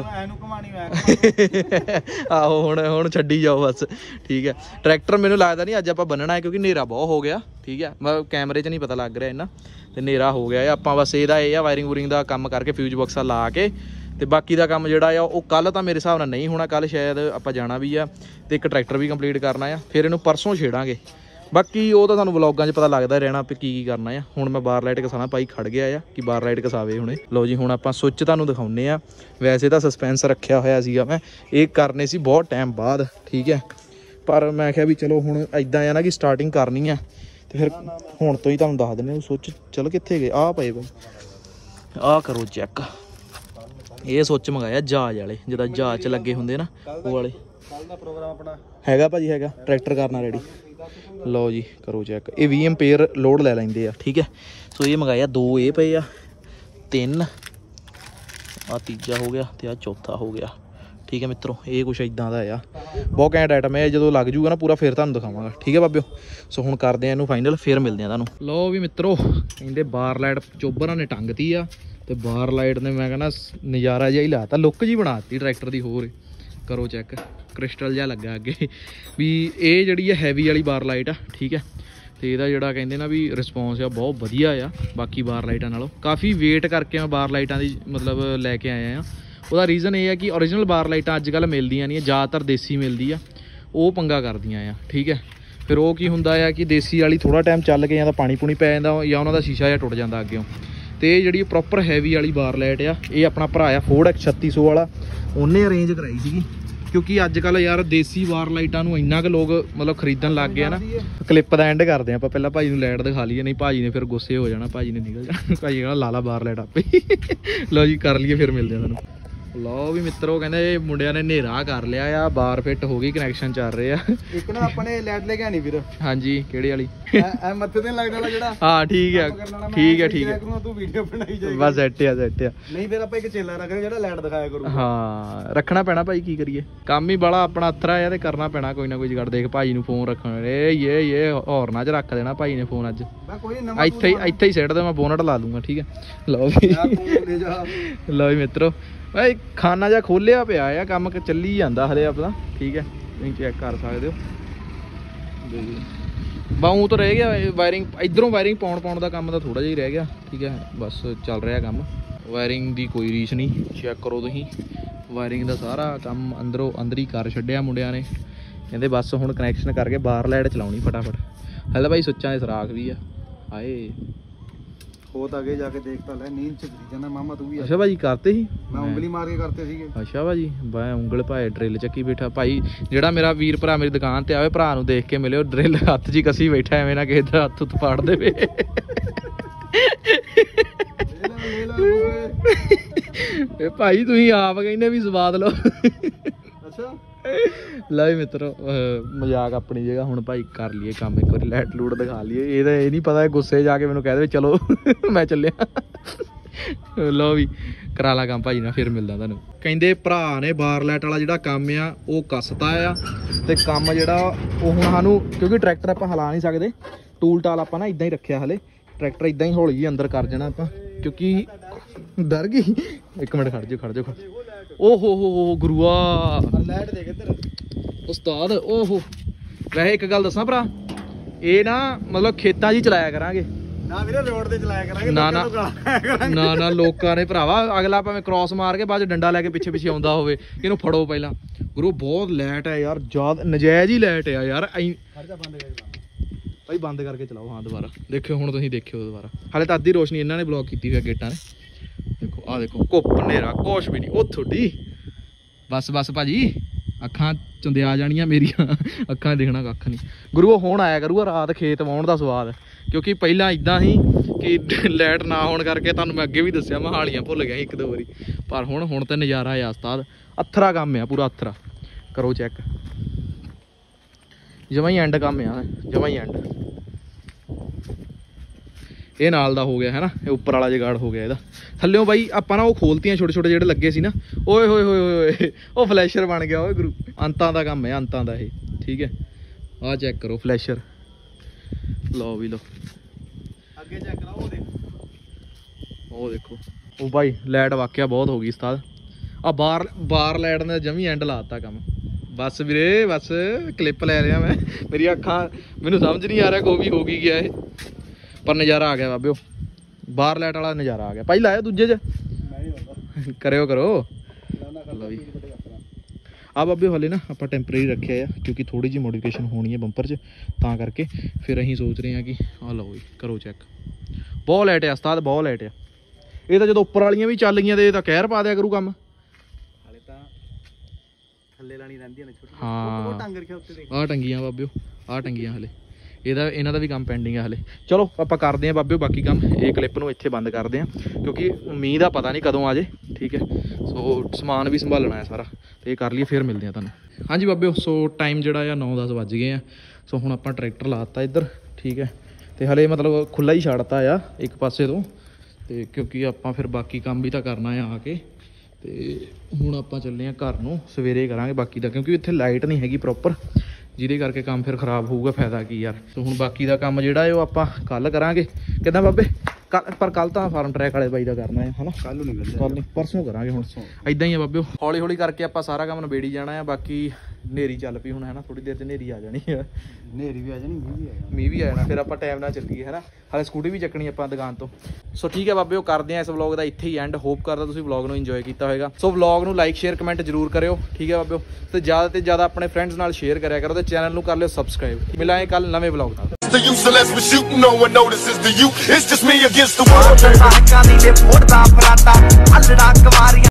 ਆਹੋ ਹੁਣ ਛੱਡੀ ਜਾਓ ਬਸ। ਠੀਕ ਹੈ, ਟਰੈਕਟਰ ਮੈਨੂੰ ਲੱਗਦਾ ਨਹੀਂ ਅੱਜ ਆਪਾਂ ਬੰਨਣਾ ਹੈ, ਕਿਉਂਕਿ ਹਨੇਰਾ ਬਹੁਤ ਹੋ ਗਿਆ। ਠੀਕ ਹੈ, ਮੈਂ ਕੈਮਰੇ 'ਚ ਨਹੀਂ ਪਤਾ ਲੱਗ ਰਿਹਾ ਇੰਨਾ, ਤੇ ਹਨੇਰਾ ਹੋ ਗਿਆ। ਆਪਾਂ ਬਸ ਇਹਦਾ ਇਹ ਆ ਵਾਇਰਿੰਗ ਵੂਰਿੰਗ ਦਾ ਕੰਮ ਕਰਕੇ ਫਿਊਜ਼ ਬਾਕਸਾਂ ਲਾ ਕੇ, ਤੇ ਬਾਕੀ ਦਾ ਕੰਮ ਜਿਹੜਾ ਆ ਉਹ ਕੱਲ ਤਾਂ ਮੇਰੇ ਹਿਸਾਬ ਨਾਲ ਨਹੀਂ ਹੋਣਾ। ਕੱਲ ਸ਼ਾਇਦ ਆਪਾਂ ਜਾਣਾ ਵੀ ਆ ਤੇ ਇੱਕ ਟਰੈਕਟਰ ਵੀ ਕੰਪਲੀਟ ਕਰਨਾ ਆ, ਫਿਰ ਇਹਨੂੰ ਪਰਸੋਂ ਛੇੜਾਂਗੇ। ਬਾਕੀ ਉਹ ਤਾਂ ਤੁਹਾਨੂੰ ਵਲੌਗਾਂ 'ਚ ਪਤਾ ਲੱਗਦਾ ਰਹਿਣਾ ਵੀ ਕੀ ਕਰਨਾ ਆ। ਹੁਣ ਮੈਂ ਬਾਰ ਲਾਈਟ ਕਸਾਣਾ, ਭਾਈ ਖੜ ਗਿਆ ਆ ਕਿ ਬਾਰ ਲਾਈਟ ਕਸਾਵੇ ਹੁਣੇ। ਲਓ ਜੀ, ਹੁਣ ਆਪਾਂ ਸੁੱਚ ਤੁਹਾਨੂੰ ਦਿਖਾਉਂਦੇ ਆ। ਵੈਸੇ ਤਾਂ ਸਸਪੈਂਸ ਰੱਖਿਆ ਹੋਇਆ ਸੀਗਾ ਮੈਂ, ਇਹ ਕਰਨੇ ਸੀ ਬਹੁਤ ਟਾਈਮ ਬਾਅਦ। ਠੀਕ ਹੈ, ਪਰ ਮੈਂ ਕਿਹਾ ਵੀ ਚਲੋ ਹੁਣ ਇੱਦਾਂ ਆ ਨਾ ਕਿ ਸਟਾਰਟਿੰਗ ਕਰਨੀ ਆ ਤੇ ਫਿਰ ਹੁਣ ਤੋਂ ਹੀ ਤੁਹਾਨੂੰ ਦੱਸ ਦਿੰਦੇ। ਸੁੱਚ ਚਲੋ ਕਿੱਥੇ ਗਏ? ਆਹ ਪਏ ਭਾਈ, ਆਹ ਕਰੋ ਚੈੱਕ। ਇਹ ਸੁੱਚ ਮੰਗਾਇਆ ਜਹਾਜ਼ ਵਾਲੇ, ਜਿੱਦਾਂ ਜਹਾਜ਼ 'ਚ ਲੱਗੇ ਹੁੰਦੇ ਨਾ ਉਹ ਵਾਲੇ। ਕੱਲ ਦਾ ਪ੍ਰੋਗਰਾਮ ਆਪਣਾ ਹੈਗਾ ਭਾਜੀ, ਹੈਗਾ। ਟਰੈਕਟਰ ਕਰਨਾ ਰੈਡੀ। ਲਓ ਜੀ, ਕਰੋ ਚੈੱਕ। ਇਹ 20 ਐਂਪੀਅਰ ਲੋਡ ਲੈ ਲੈਂਦੇ ਆ। ਠੀਕ ਹੈ, ਸੋ ਇਹ ਮੰਗਾਇਆ 2 ਇਹ ਪਏ ਆ, 3 ਆ, ਤੀਜਾ ਹੋ ਗਿਆ ਤੇ ਆ ਚੌਥਾ ਹੋ ਗਿਆ। ਠੀਕ ਹੈ ਮਿੱਤਰੋ, ਇਹ ਕੁਛ ਇਦਾਂ ਦਾ ਆ। ਬਹੁਤ ਘੈਂਟ ਆਈਟਮ ਹੈ। ਜਦੋਂ ਲੱਗ ਜੂਗਾ ਨਾ ਪੂਰਾ ਫਿਰ ਤੁਹਾਨੂੰ ਦਿਖਾਵਾਂਗਾ। ਠੀਕ ਹੈ ਬਾਬਿਓ, ਸੋ ਹੁਣ ਕਰਦੇ ਆ ਇਹਨੂੰ ਫਾਈਨਲ, ਫਿਰ ਮਿਲਦੇ ਆ ਤੁਹਾਨੂੰ। ਲਓ ਵੀ ਮਿੱਤਰੋ, ਕਹਿੰਦੇ ਬਾਰ ਲਾਈਟ ਚੋਬਰਾਂ ਨੇ ਟੰਗਤੀ ਆ ਤੇ ਬਾਰ ਲਾਈਟ ਨੇ ਮੈਂ ਕਹਿੰਦਾ ਨਜ਼ਾਰਾ ਜਿਹਾ ਹੀ ਲਾਤਾ, ਲੁੱਕ ਜੀ ਬਣਾਤੀ ਟਰੈਕਟਰ ਦੀ। ਹੋਰ ਕਰੋ ਚੈੱਕ ਕ੍ਰਿਸਟਲ ਜਿਹਾ ਲੱਗਾ ਅੱਗੇ ਵੀ ਇਹ ਜਿਹੜੀ ਹੈ ਹੈਵੀ ਵਾਲੀ ਬਾਰ ਲਾਈਟ ਆ ਠੀਕ ਹੈ ਤੇ ਇਹਦਾ ਜਿਹੜਾ ਕਹਿੰਦੇ ਨਾ ਵੀ ਰਿਸਪੌਂਸ ਆ ਬਹੁਤ ਵਧੀਆ ਆ ਬਾਕੀ ਬਾਰ ਲਾਈਟਾਂ ਨਾਲੋਂ ਕਾਫੀ ਵੇਟ ਕਰਕੇ ਮੈਂ ਬਾਰ ਲਾਈਟਾਂ ਦੀ ਮਤਲਬ ਲੈ ਕੇ ਆਇਆ ਆ ਉਹਦਾ ਰੀਜ਼ਨ ਇਹ ਹੈ ਕਿ ਓਰੀਜਨਲ ਬਾਰ ਲਾਈਟਾਂ ਅੱਜ ਕੱਲ੍ਹ ਮਿਲਦੀਆਂ ਨਹੀਂ ਜ਼ਿਆਦਾਤਰ ਦੇਸੀ ਮਿਲਦੀ ਆ ਉਹ ਪੰਗਾ ਕਰਦੀਆਂ ਆ ਠੀਕ ਹੈ ਫਿਰ ਉਹ ਕੀ ਹੁੰਦਾ ਆ ਕਿ ਦੇਸੀ ਵਾਲੀ ਥੋੜ੍ਹਾ ਟਾਈਮ ਚੱਲ ਕੇ ਜਾਂ ਤਾਂ ਪਾਣੀ ਪੂਣੀ ਪੈ ਜਾਂਦਾ ਜਾਂ ਉਹਨਾਂ ਦਾ ਸ਼ੀਸ਼ਾ ਜਿਹਾ ਟੁੱਟ ਜਾਂਦਾ ਅੱਗਿਓਂ ਤੇ ਇਹ ਜਿਹੜੀ ਪ੍ਰੋਪਰ ਹੈਵੀ ਵਾਲੀ ਬਾਰ ਲਾਈਟ ਆ ਇਹ ਆਪਣਾ ਭਰਾ ਆ ਫੋਰਡ 3600 ਵਾਲਾ ਉਹਨੇ ਅਰੇਂਜ ਕਰਾਈ ਸੀਗੀ ਕਿਉਂਕਿ ਅੱਜ ਕੱਲ੍ਹ ਯਾਰ ਦੇਸੀ ਬਾਰ ਲਾਈਟਾਂ ਨੂੰ ਇੰਨਾ ਕੁ ਲੋਕ ਮਤਲਬ ਖਰੀਦਣ ਲੱਗ ਗਏ ਨਾ ਕਲਿੱਪ ਦਾ ਐਂਡ ਕਰਦੇ ਆਪਾਂ ਪਹਿਲਾਂ ਭਾਜੀ ਨੂੰ ਲਾਈਟ ਦਿਖਾ ਲਈਏ ਨਹੀਂ ਭਾਜੀ ਨੇ ਫਿਰ ਗੁੱਸੇ ਹੋ ਜਾਣਾ ਭਾਜੀ ਨੇ ਨਿਕਲ ਜਾਣਾ ਭਾਜੀ ਕਹਿੰਦਾ ਲਾ ਲਾ ਬਾਰ ਲਾਈਟ ਆਪੇ ਲਓ ਜੀ ਕਰ ਲਈਏ ਫਿਰ ਮਿਲਦੇ ਆ ਤੁਹਾਨੂੰ ਲਓ ਵੀ ਮਿੱਤਰੋ ਕਹਿੰਦੇ ਇਹ ਮੁੰਡਿਆਂ ਨੇ ਹਨੇਰਾ ਕਰ ਲਿਆ ਆ ਬਾਰ ਫਿੱਟ ਹੋ ਗਈ ਕਨੈਕਸ਼ਨ ਚੱਲ ਰਹੇ ਆ ਇੱਕ ਨਾ ਆਪਣੇ ਲਾਈਟ ਲੈ ਕੇ ਆਣੀ ਵੀਰ ਹਾਂਜੀ ਕਿਹੜੇ ਵਾਲੀ ਐ ਮੱਥੇ ਤੇ ਲੱਗਣ ਵਾਲਾ ਜਿਹੜਾ ਹਾਂ ਠੀਕ ਹੈ ਤੂੰ ਵੀਡੀਓ ਬਣਾਈ ਜਾਏਗੀ ਬਸ ਸੈੱਟ ਆ ਨਹੀਂ ਫਿਰ ਆਪਾਂ ਇੱਕ ਚੇਲਾ ਰੱਖਾਂਗੇ ਜਿਹੜਾ ਲਾਈਟ ਦਿਖਾਇਆ ਕਰੂ ਹਾਂ ਰੱਖਣਾ ਪੈਣਾ ਭਾਈ ਕੀ ਕਰੀਏ ਕੰਮ ਹੀ ਬੜਾ ਆਪਣਾ ਅਥਰਾ ਆ ਤੇ ਕਰਨਾ ਪੈਣਾ ਕੋਈ ਨਾ ਕੋਈ ਜਗੜ ਦੇਖ ਭਾਈ ਨੂੰ ਫੋਨ ਰੱਖਣ ਇਹ ਹੋਰਨਾਂ 'ਚ ਰੱਖ ਦੇਣਾ ਭਾਈ ਨੇ ਫੋਨ ਅੱਜ ਇੱਥੇ ਹੀ ਸਿੱਟ ਦੇ ਮੈਂ ਬੋਨਟ ਲਾ ਦੂੰਗਾ ਠੀਕ ਹੈ ਲਓ ਵੀ ਮਿੱਤਰੋ ਭਾਈ ਖਾਨਾ ਜਿਹਾ ਖੋਲਿਆ ਪਿਆ ਆ ਕੰਮ ਚੱਲੀ ਜਾਂਦਾ ਹਲੇ ਆਪਣਾ ਠੀਕ ਹੈ ਤੁਸੀਂ ਚੈੱਕ ਕਰ ਸਕਦੇ ਹੋ ਬਾਊ ਤਾਂ ਰਹਿ ਗਿਆ ਵਾਇਰਿੰਗ ਇਧਰੋਂ ਵਾਇਰਿੰਗ ਪਾਉਣ ਦਾ ਕੰਮ ਤਾਂ ਥੋੜਾ ਜਿਹਾ ਹੀ ਰਹਿ ਗਿਆ ਠੀਕ ਹੈ ਬਸ ਚੱਲ ਰਿਹਾ ਕੰਮ ਵਾਇਰਿੰਗ ਦੀ ਕੋਈ ਰੀਸ ਨਹੀਂ ਚੈੱਕ ਕਰੋ ਤੁਸੀਂ ਵਾਇਰਿੰਗ ਦਾ ਸਾਰਾ ਕੰਮ ਅੰਦਰ ਹੀ ਕਰ ਛੱਡਿਆ ਮੁੰਡਿਆਂ ਨੇ ਕਹਿੰਦੇ ਬਸ ਹੁਣ ਕਨੈਕਸ਼ਨ ਕਰਕੇ ਬਾਹਰ ਲਾਈਟ ਚਲਾਉਣੀ ਫਟਾਫਟ ਹਲੇ ਭਾਈ ਸੁੱਚਾਂ ਦੇ ਸਰਾਖ ਵੀ ਆ ਹਾਏ ਬਹੁਤ ਅੱਗੇ ਜਾ ਕੇ ਦੇਖ ਤਾਂ ਲੈ ਨੀਂਦ ਚ ਗਰੀ ਜਾਂਦਾ ਮਾਮਾ ਤੂੰ ਵੀ ਅੱਛਾ ਭਾਜੀ ਕਰਤੇ ਸੀ ਮੈਂ ਉਂਗਲੀ ਮਾਰ ਕੇ ਕਰਤੇ ਸੀਗੇ ਅੱਛਾ ਭਾਜੀ ਮੈਂ ਉਂਗਲ ਭਾਏ ਡਰਿੱਲ ਚੱਕੀ ਬੈਠਾ ਭਾਈ ਜਿਹੜਾ ਮੇਰਾ ਵੀਰ ਭਰਾ ਮੇਰੀ ਦੁਕਾਨ ਤੇ ਆਵੇ ਭਰਾ ਨੂੰ ਦੇਖ ਕੇ ਮਿਲਿਓ ਡਰਿੱਲ ਹੱਥ 'ਚ ਹੀ ਕੱਸੀ ਬੈਠਾ ਐਵੇਂ ਨਾ ਕਿਸੇ ਦਾ ਹੱਥ ਉੱਤ ਪਾੜ ਦੇਵੇ ਇਹ ਭਾਈ ਤੁਸੀਂ ਆਪ ਕਹਿੰਦੇ ਵੀ ਸਵਾਦ ਲਓ ਅੱਛਾ ਲੈ ਮਿੱਤਰੋ ਮਜ਼ਾਕ ਆਪਣੀ ਜਗ੍ਹਾ ਹੁਣ ਭਾਈ ਕਰ ਲਈਏ ਕੰਮ ਇੱਕ ਵਾਰੀ ਲਾਈਟ ਲੂਟ ਦਿਖਾ ਲਈਏ ਇਹ ਨਹੀਂ ਪਤਾ ਗੁੱਸੇ ਜਾ ਕੇ ਮੈਨੂੰ ਕਹਿ ਦੇ ਚਲੋ ਮੈਂ ਚੱਲਿਆ ਲਓ ਵੀ ਕਰਾ ਲਾ ਕੰਮ ਭਾਜੀ ਨਾਲ ਫਿਰ ਮਿਲਦਾ ਤੁਹਾਨੂੰ ਕਹਿੰਦੇ ਭਰਾ ਨੇ ਬਾਰ ਲਾਈਟ ਵਾਲਾ ਜਿਹੜਾ ਕੰਮ ਆ ਉਹ ਕੱਸਤਾ ਆ ਤੇ ਕੰਮ ਜਿਹੜਾ ਉਹ ਹੁਣ ਸਾਨੂੰ ਕਿਉਂਕਿ ਟਰੈਕਟਰ ਆਪਾਂ ਹਿਲਾ ਨਹੀਂ ਸਕਦੇ ਟੂਲ ਟਾਲ ਆਪਾਂ ਨਾ ਇਦਾਂ ਹੀ ਰੱਖਿਆ ਹਲੇ ਟਰੈਕਟਰ ਇਦਾਂ ਹੀ ਹੌਲੀ ਜਿਹੀ ਅੰਦਰ ਕਰ ਜਾਣਾ ਆਪਾਂ ਕਿਉਂਕਿ ਡਰ ਗਈ ਇੱਕ ਮਿੰਟ ਖੜ ਜਾਓ ਓ ਹੋ ਗੁਰੂਆ ਲਾਈਟ ਦੇਖ ਇੱਧਰ ਉਸਤਾਦ ਓਹੋ ਵੈਸੇ ਇੱਕ ਗੱਲ ਦੱਸਾਂ ਭਰਾ ਇਹ ਨਾ ਮਤਲਬ ਖੇਤਾਂ 'ਚ ਹੀ ਚਲਾਇਆ ਕਰਾਂਗੇ ਨਾ ਵੀਰੇ ਰੋਡ ਤੇ ਚਲਾਇਆ ਕਰਾਂਗੇ ਨਾ ਲੋਕਾਂ ਨੇ ਭਰਾਵਾ ਅਗਲਾ ਭਾਵੇਂ ਕ੍ਰਾਸ ਮਾਰ ਕੇ ਬਾਅਦ 'ਚ ਡੰਡਾ ਲੈ ਕੇ ਪਿੱਛੇ ਆਉਂਦਾ ਹੋਵੇ ਇਹਨੂੰ ਫੜੋ ਪਹਿਲਾਂ ਗੁਰੂ ਬਹੁਤ ਲਾਈਟ ਹੈ ਯਾਰ ਜ਼ਿਆਦਾ ਨਜਾਇਜ਼ ਹੀ ਲਾਈਟ ਆ ਯਾਰ ਭਾਈ ਬੰਦ ਕਰਕੇ ਚਲਾਓ ਹਾਂ ਦੁਬਾਰਾ ਦੇਖਿਓ ਹੁਣ ਤੁਸੀਂ ਦੇਖਿਓ ਦੁਬਾਰਾ ਹਾਲੇ ਤਾਂ ਅੱਧੀ ਰੋਸ਼ਨੀ ਇਹਨਾਂ ਨੇ ਬਲੌਕ ਕੀਤੀ ਹੋਈ ਗੇਟਾਂ ਨੇ ਦੇਖੋ ਆਹ ਦੇਖੋ ਘੁੱਪ ਹਨੇਰਾ ਕੁਛ ਵੀ ਨਹੀਂ ਉਹ ਤੁਹਾਡੀ ਬਸ ਭਾਜੀ ਅੱਖਾਂ ਚੁੰਦਿਆ ਜਾਣੀਆਂ ਮੇਰੀਆਂ ਅੱਖਾਂ ਦੇਖਣਾ ਕੱਖ ਨਹੀਂ ਗੁਰੂ ਉਹ ਹੁਣ ਆਇਆ ਕਰੂਗਾ ਰਾਤ ਖੇਤ ਵਾਹੁਣ ਦਾ ਸਵਾਦ ਕਿਉਂਕਿ ਪਹਿਲਾਂ ਇਦਾਂ ਸੀ ਕਿ ਲਾਈਟ ਨਾ ਹੋਣ ਕਰਕੇ ਤੁਹਾਨੂੰ ਮੈਂ ਅੱਗੇ ਵੀ ਦੱਸਿਆ ਮੈਂ ਹਾਲੀਆਂ ਭੁੱਲ ਗਿਆ ਇੱਕ ਦੋ ਵਾਰੀ ਪਰ ਹੁਣ ਤਾਂ ਨਜ਼ਾਰਾ ਆ ਉਸਤਾਦ ਅਥਰਾ ਕੰਮ ਆ ਪੂਰਾ ਅਥਰਾ ਕਰੋ ਚੈੱਕ ਜਮਾਂ ਹੀ ਐਂਡ ਕੰਮ ਆ ਜਮਾਂ ਹੀ ਐਂਡ ਇਹ ਨਾਲ ਦਾ ਹੋ ਗਿਆ ਹੈ ਨਾ ਇਹ ਉੱਪਰ ਵਾਲਾ ਜਗਾੜ ਹੋ ਗਿਆ ਇਹਦਾ ਥੱਲਿਓਂ ਬਾਈ ਆਪਾਂ ਨਾ ਉਹ ਖੋਲਤੀਆਂ ਛੋਟੇ ਜਿਹੜੇ ਲੱਗੇ ਸੀ ਨਾ ਓਏ ਹੋਏ ਉਹ ਫਲੈਸ਼ਰ ਬਣ ਗਿਆ ਓਏ ਗੁਰੂ ਅੰਤਾਂ ਦਾ ਕੰਮ ਹੈ ਅੰਤਾਂ ਦਾ ਇਹ ਠੀਕ ਹੈ ਆਹ ਚੈੱਕ ਕਰੋ ਫਲੈਸ਼ਰ ਲਓ ਵੀ ਲਓ ਅੱਗੇ ਚੈੱਕ ਕਰਾਓ ਉਹ ਦੇਖੋ ਉਹ ਬਾਈ ਲਾਈਟ ਵਾਕਿਆ ਬਹੁਤ ਹੋ ਗਈ ਉਸਤਾਦ ਆ ਬਾਰ ਲਾਈਟ ਨੇ ਜਮੀ ਐਂਡ ਲਾਤਾ ਕੰਮ ਬਸ ਵੀਰੇ ਬਸ ਕਲਿੱਪ ਲੈ ਰਿਹਾ ਮੈਂ ਮੇਰੀ ਅੱਖਾਂ ਮੈਨੂੰ ਸਮਝ ਨਹੀਂ ਆ ਰਿਹਾ ਕੋਈ ਹੋ ਕੀ ਗਿਆ ਇਹ ਪਰ ਨਜ਼ਾਰਾ ਆ ਗਿਆ ਬਾਬਿਓ ਬਾਹਰ ਲਾਈਟ ਵਾਲਾ ਨਜ਼ਾਰਾ ਆ ਗਿਆ ਭਾਈ ਲਾਇਆ ਦੂਜੇ 'ਚ ਕਰੋ ਆ ਬਾਬਿਓ ਹਲੇ ਨਾ ਆਪਾਂ ਟੈਂਪਰੇਰੀ ਰੱਖਿਆ ਆ ਕਿਉਂਕਿ ਥੋੜੀ ਜਿਹੀ ਮੋਡੀਫਿਕੇਸ਼ਨ ਹੋਣੀ ਹੈ ਬੰਪਰ 'ਚ ਤਾਂ ਕਰਕੇ ਫਿਰ ਅਸੀਂ ਸੋਚ ਰਹੇ ਹਾਂ ਕਿ ਆਹ ਲਓ ਜੀ ਕਰੋ ਚੈੱਕ ਬਹੁਤ ਲਾਈਟ ਆ ਉਸਤਾਦ ਬਹੁਤ ਲਾਈਟ ਆ ਇਹ ਤਾਂ ਜਦੋਂ ਉੱਪਰ ਵਾਲੀਆਂ ਵੀ ਚੱਲ ਗਈਆਂ ਤੇ ਇਹ ਤਾਂ ਕਹਿਰ ਪਾ ਦਿਆ ਕਰੂ ਕੰਮ ਹਲੇ ਤਾਂ ਥੱਲੇ ਲਾਣੀ ਰਹਿੰਦੀਆਂ ਨੇ ਛੋਟੀ ਹਾਂ ਟੰਗ ਰੱਖਿਆ ਉੱਤੇ ਦੇਖ ਆਹ ਟੰਗੀਆਂ ਬਾਬਿਓ ਆਹ ਟੰਗੀਆਂ ਹਲੇ ਇਹਨਾਂ ਦਾ ਵੀ ਕੰਮ ਪੈਂਡਿੰਗ ਆ ਹਲੇ ਚਲੋ ਆਪਾਂ ਕਰਦੇ ਹਾਂ ਬਾਬਿਓ ਬਾਕੀ ਕੰਮ ਇਹ ਕਲਿੱਪ ਨੂੰ ਇੱਥੇ ਬੰਦ ਕਰਦੇ ਹਾਂ ਕਿਉਂਕਿ ਮੀਂਹ ਦਾ ਪਤਾ ਨਹੀਂ ਕਦੋਂ ਆ ਜੇ ਠੀਕ ਹੈ ਸੋ ਸਮਾਨ ਵੀ ਸੰਭਾਲਣਾ ਹੈ ਸਾਰਾ ਤੇ ਇਹ ਕਰ ਲਈਏ ਫਿਰ ਮਿਲਦੇ ਹਾਂ ਤੁਹਾਨੂੰ ਹਾਂਜੀ ਬਾਬਿਓ ਸੋ ਟਾਈਮ ਜਿਹੜਾ ਆ 9-10 ਵੱਜ ਗਏ ਆ ਸੋ ਹੁਣ ਆਪਾਂ ਟਰੈਕਟਰ ਲਾਤਾ ਇੱਧਰ ਠੀਕ ਹੈ ਤੇ ਹਲੇ ਮਤਲਬ ਖੁੱਲ੍ਹਾ ਹੀ ਛੱਡਤਾ ਆ ਇੱਕ ਪਾਸੇ ਤੋਂ ਤੇ ਕਿਉਂਕਿ ਆਪਾਂ ਫਿਰ ਬਾਕੀ ਕੰਮ ਵੀ ਤਾਂ ਕਰਨਾ ਆ ਕੇ ਤੇ ਹੁਣ ਆਪਾਂ ਚੱਲੇ ਹਾਂ ਘਰ ਨੂੰ ਸਵੇਰੇ ਕਰਾਂਗੇ ਬਾਕੀ ਦਾ ਕਿਉਂਕਿ ਇੱਥੇ ਲਾਈਟ ਨਹੀਂ ਹੈਗੀ ਪ੍ਰੋਪਰ ਜਿਹਦੇ ਕਰਕੇ ਕੰਮ ਫਿਰ ਖਰਾਬ ਹੋਊਗਾ ਫਾਇਦਾ ਕੀ ਯਾਰ ਸੋ ਹੁਣ ਬਾਕੀ ਦਾ ਕੰਮ ਜਿਹੜਾ ਹੈ ਉਹ ਆਪਾਂ ਕੱਲ ਕਰਾਂਗੇ ਕਿੱਦਾਂ ਬਾਬੇ ਪਰ ਕੱਲ ਤਾਂ ਫਾਰਮ ਟਰੈਕ ਵਾਲੇ ਬਾਈ ਦਾ ਕਰਨਾ ਹੈ ਹਨਾ। ਕੱਲ ਨੂੰ ਨਹੀਂ ਮਿਲਦਾ, ਕੱਲ ਨਹੀਂ ਪਰਸੋਂ ਕਰਾਂਗੇ। ਹੁਣ ਇਦਾਂ ਹੀ ਆ ਬਾਬਿਓ, ਹੌਲੀ ਹੌਲੀ ਕਰਕੇ ਆਪਾਂ ਸਾਰਾ ਕੰਮ ਨਵੇੜੀ ਜਾਣਾ ਆ। ਬਾਕੀ ਨੇਰੀ ਚੱਲ ਪਈ ਹੁਣ ਹੈ ਨਾ, ਥੋੜੀ ਦੇਰ 'ਚ ਨੇਰੀ ਆ ਜਾਣੀ ਆ, ਨੇਰੀ ਵੀ ਆ ਜਾਣੀ, ਮੀਂਹ ਵੀ ਆ ਜਾਣਾ। ਫਿਰ ਆਪਾਂ ਟਾਈਮ ਨਾਲ ਚੱਲੀਏ ਹੈ ਨਾ, ਹਾਲੇ ਸਕੂਟੀ ਵੀ ਚੱਕਣੀ ਆਪਾਂ ਦੁਕਾਨ ਤੋਂ। ਸੋ ਠੀਕ ਹੈ ਬਾਬਿਓ, ਕਰਦੇ ਆ ਇਸ ਵਲੌਗ ਦਾ ਇੱਥੇ ਹੀ ਐਂਡ। ਹੋਪ ਕਰਦਾ ਤੁਸੀਂ ਵਲੌਗ ਨੂੰ ਇੰਜੋਏ ਕੀਤਾ ਹੋਏਗਾ। ਸੋ ਵਲੌਗ ਨੂੰ ਲਾਈਕ ਸ਼ੇਅਰ ਕਮੈਂਟ ਜ਼ਰੂਰ ਕਰਿਓ, ਠੀਕ ਹੈ ਬਾਬਿਓ। ਤੇ ਜ਼ਿਆਦਾ ਆਪਣੇ ਫਰੈਂਡਸ ਨਾਲ ਸ਼ੇਅਰ ਕਰਿਆ ਕਰੋ ਤੇ ਚੈਨਲ ਨੂੰ ਕਰ ਲਿਓ ਸਬਸਕ੍ਰਾਈਬ। ਮਿਲਾਂਗੇ ਕੱਲ nਵੇਂ ਵਲੌਗ ਨਾਲ। The use unless we're shooting, no one notices the you. It's just me against the world.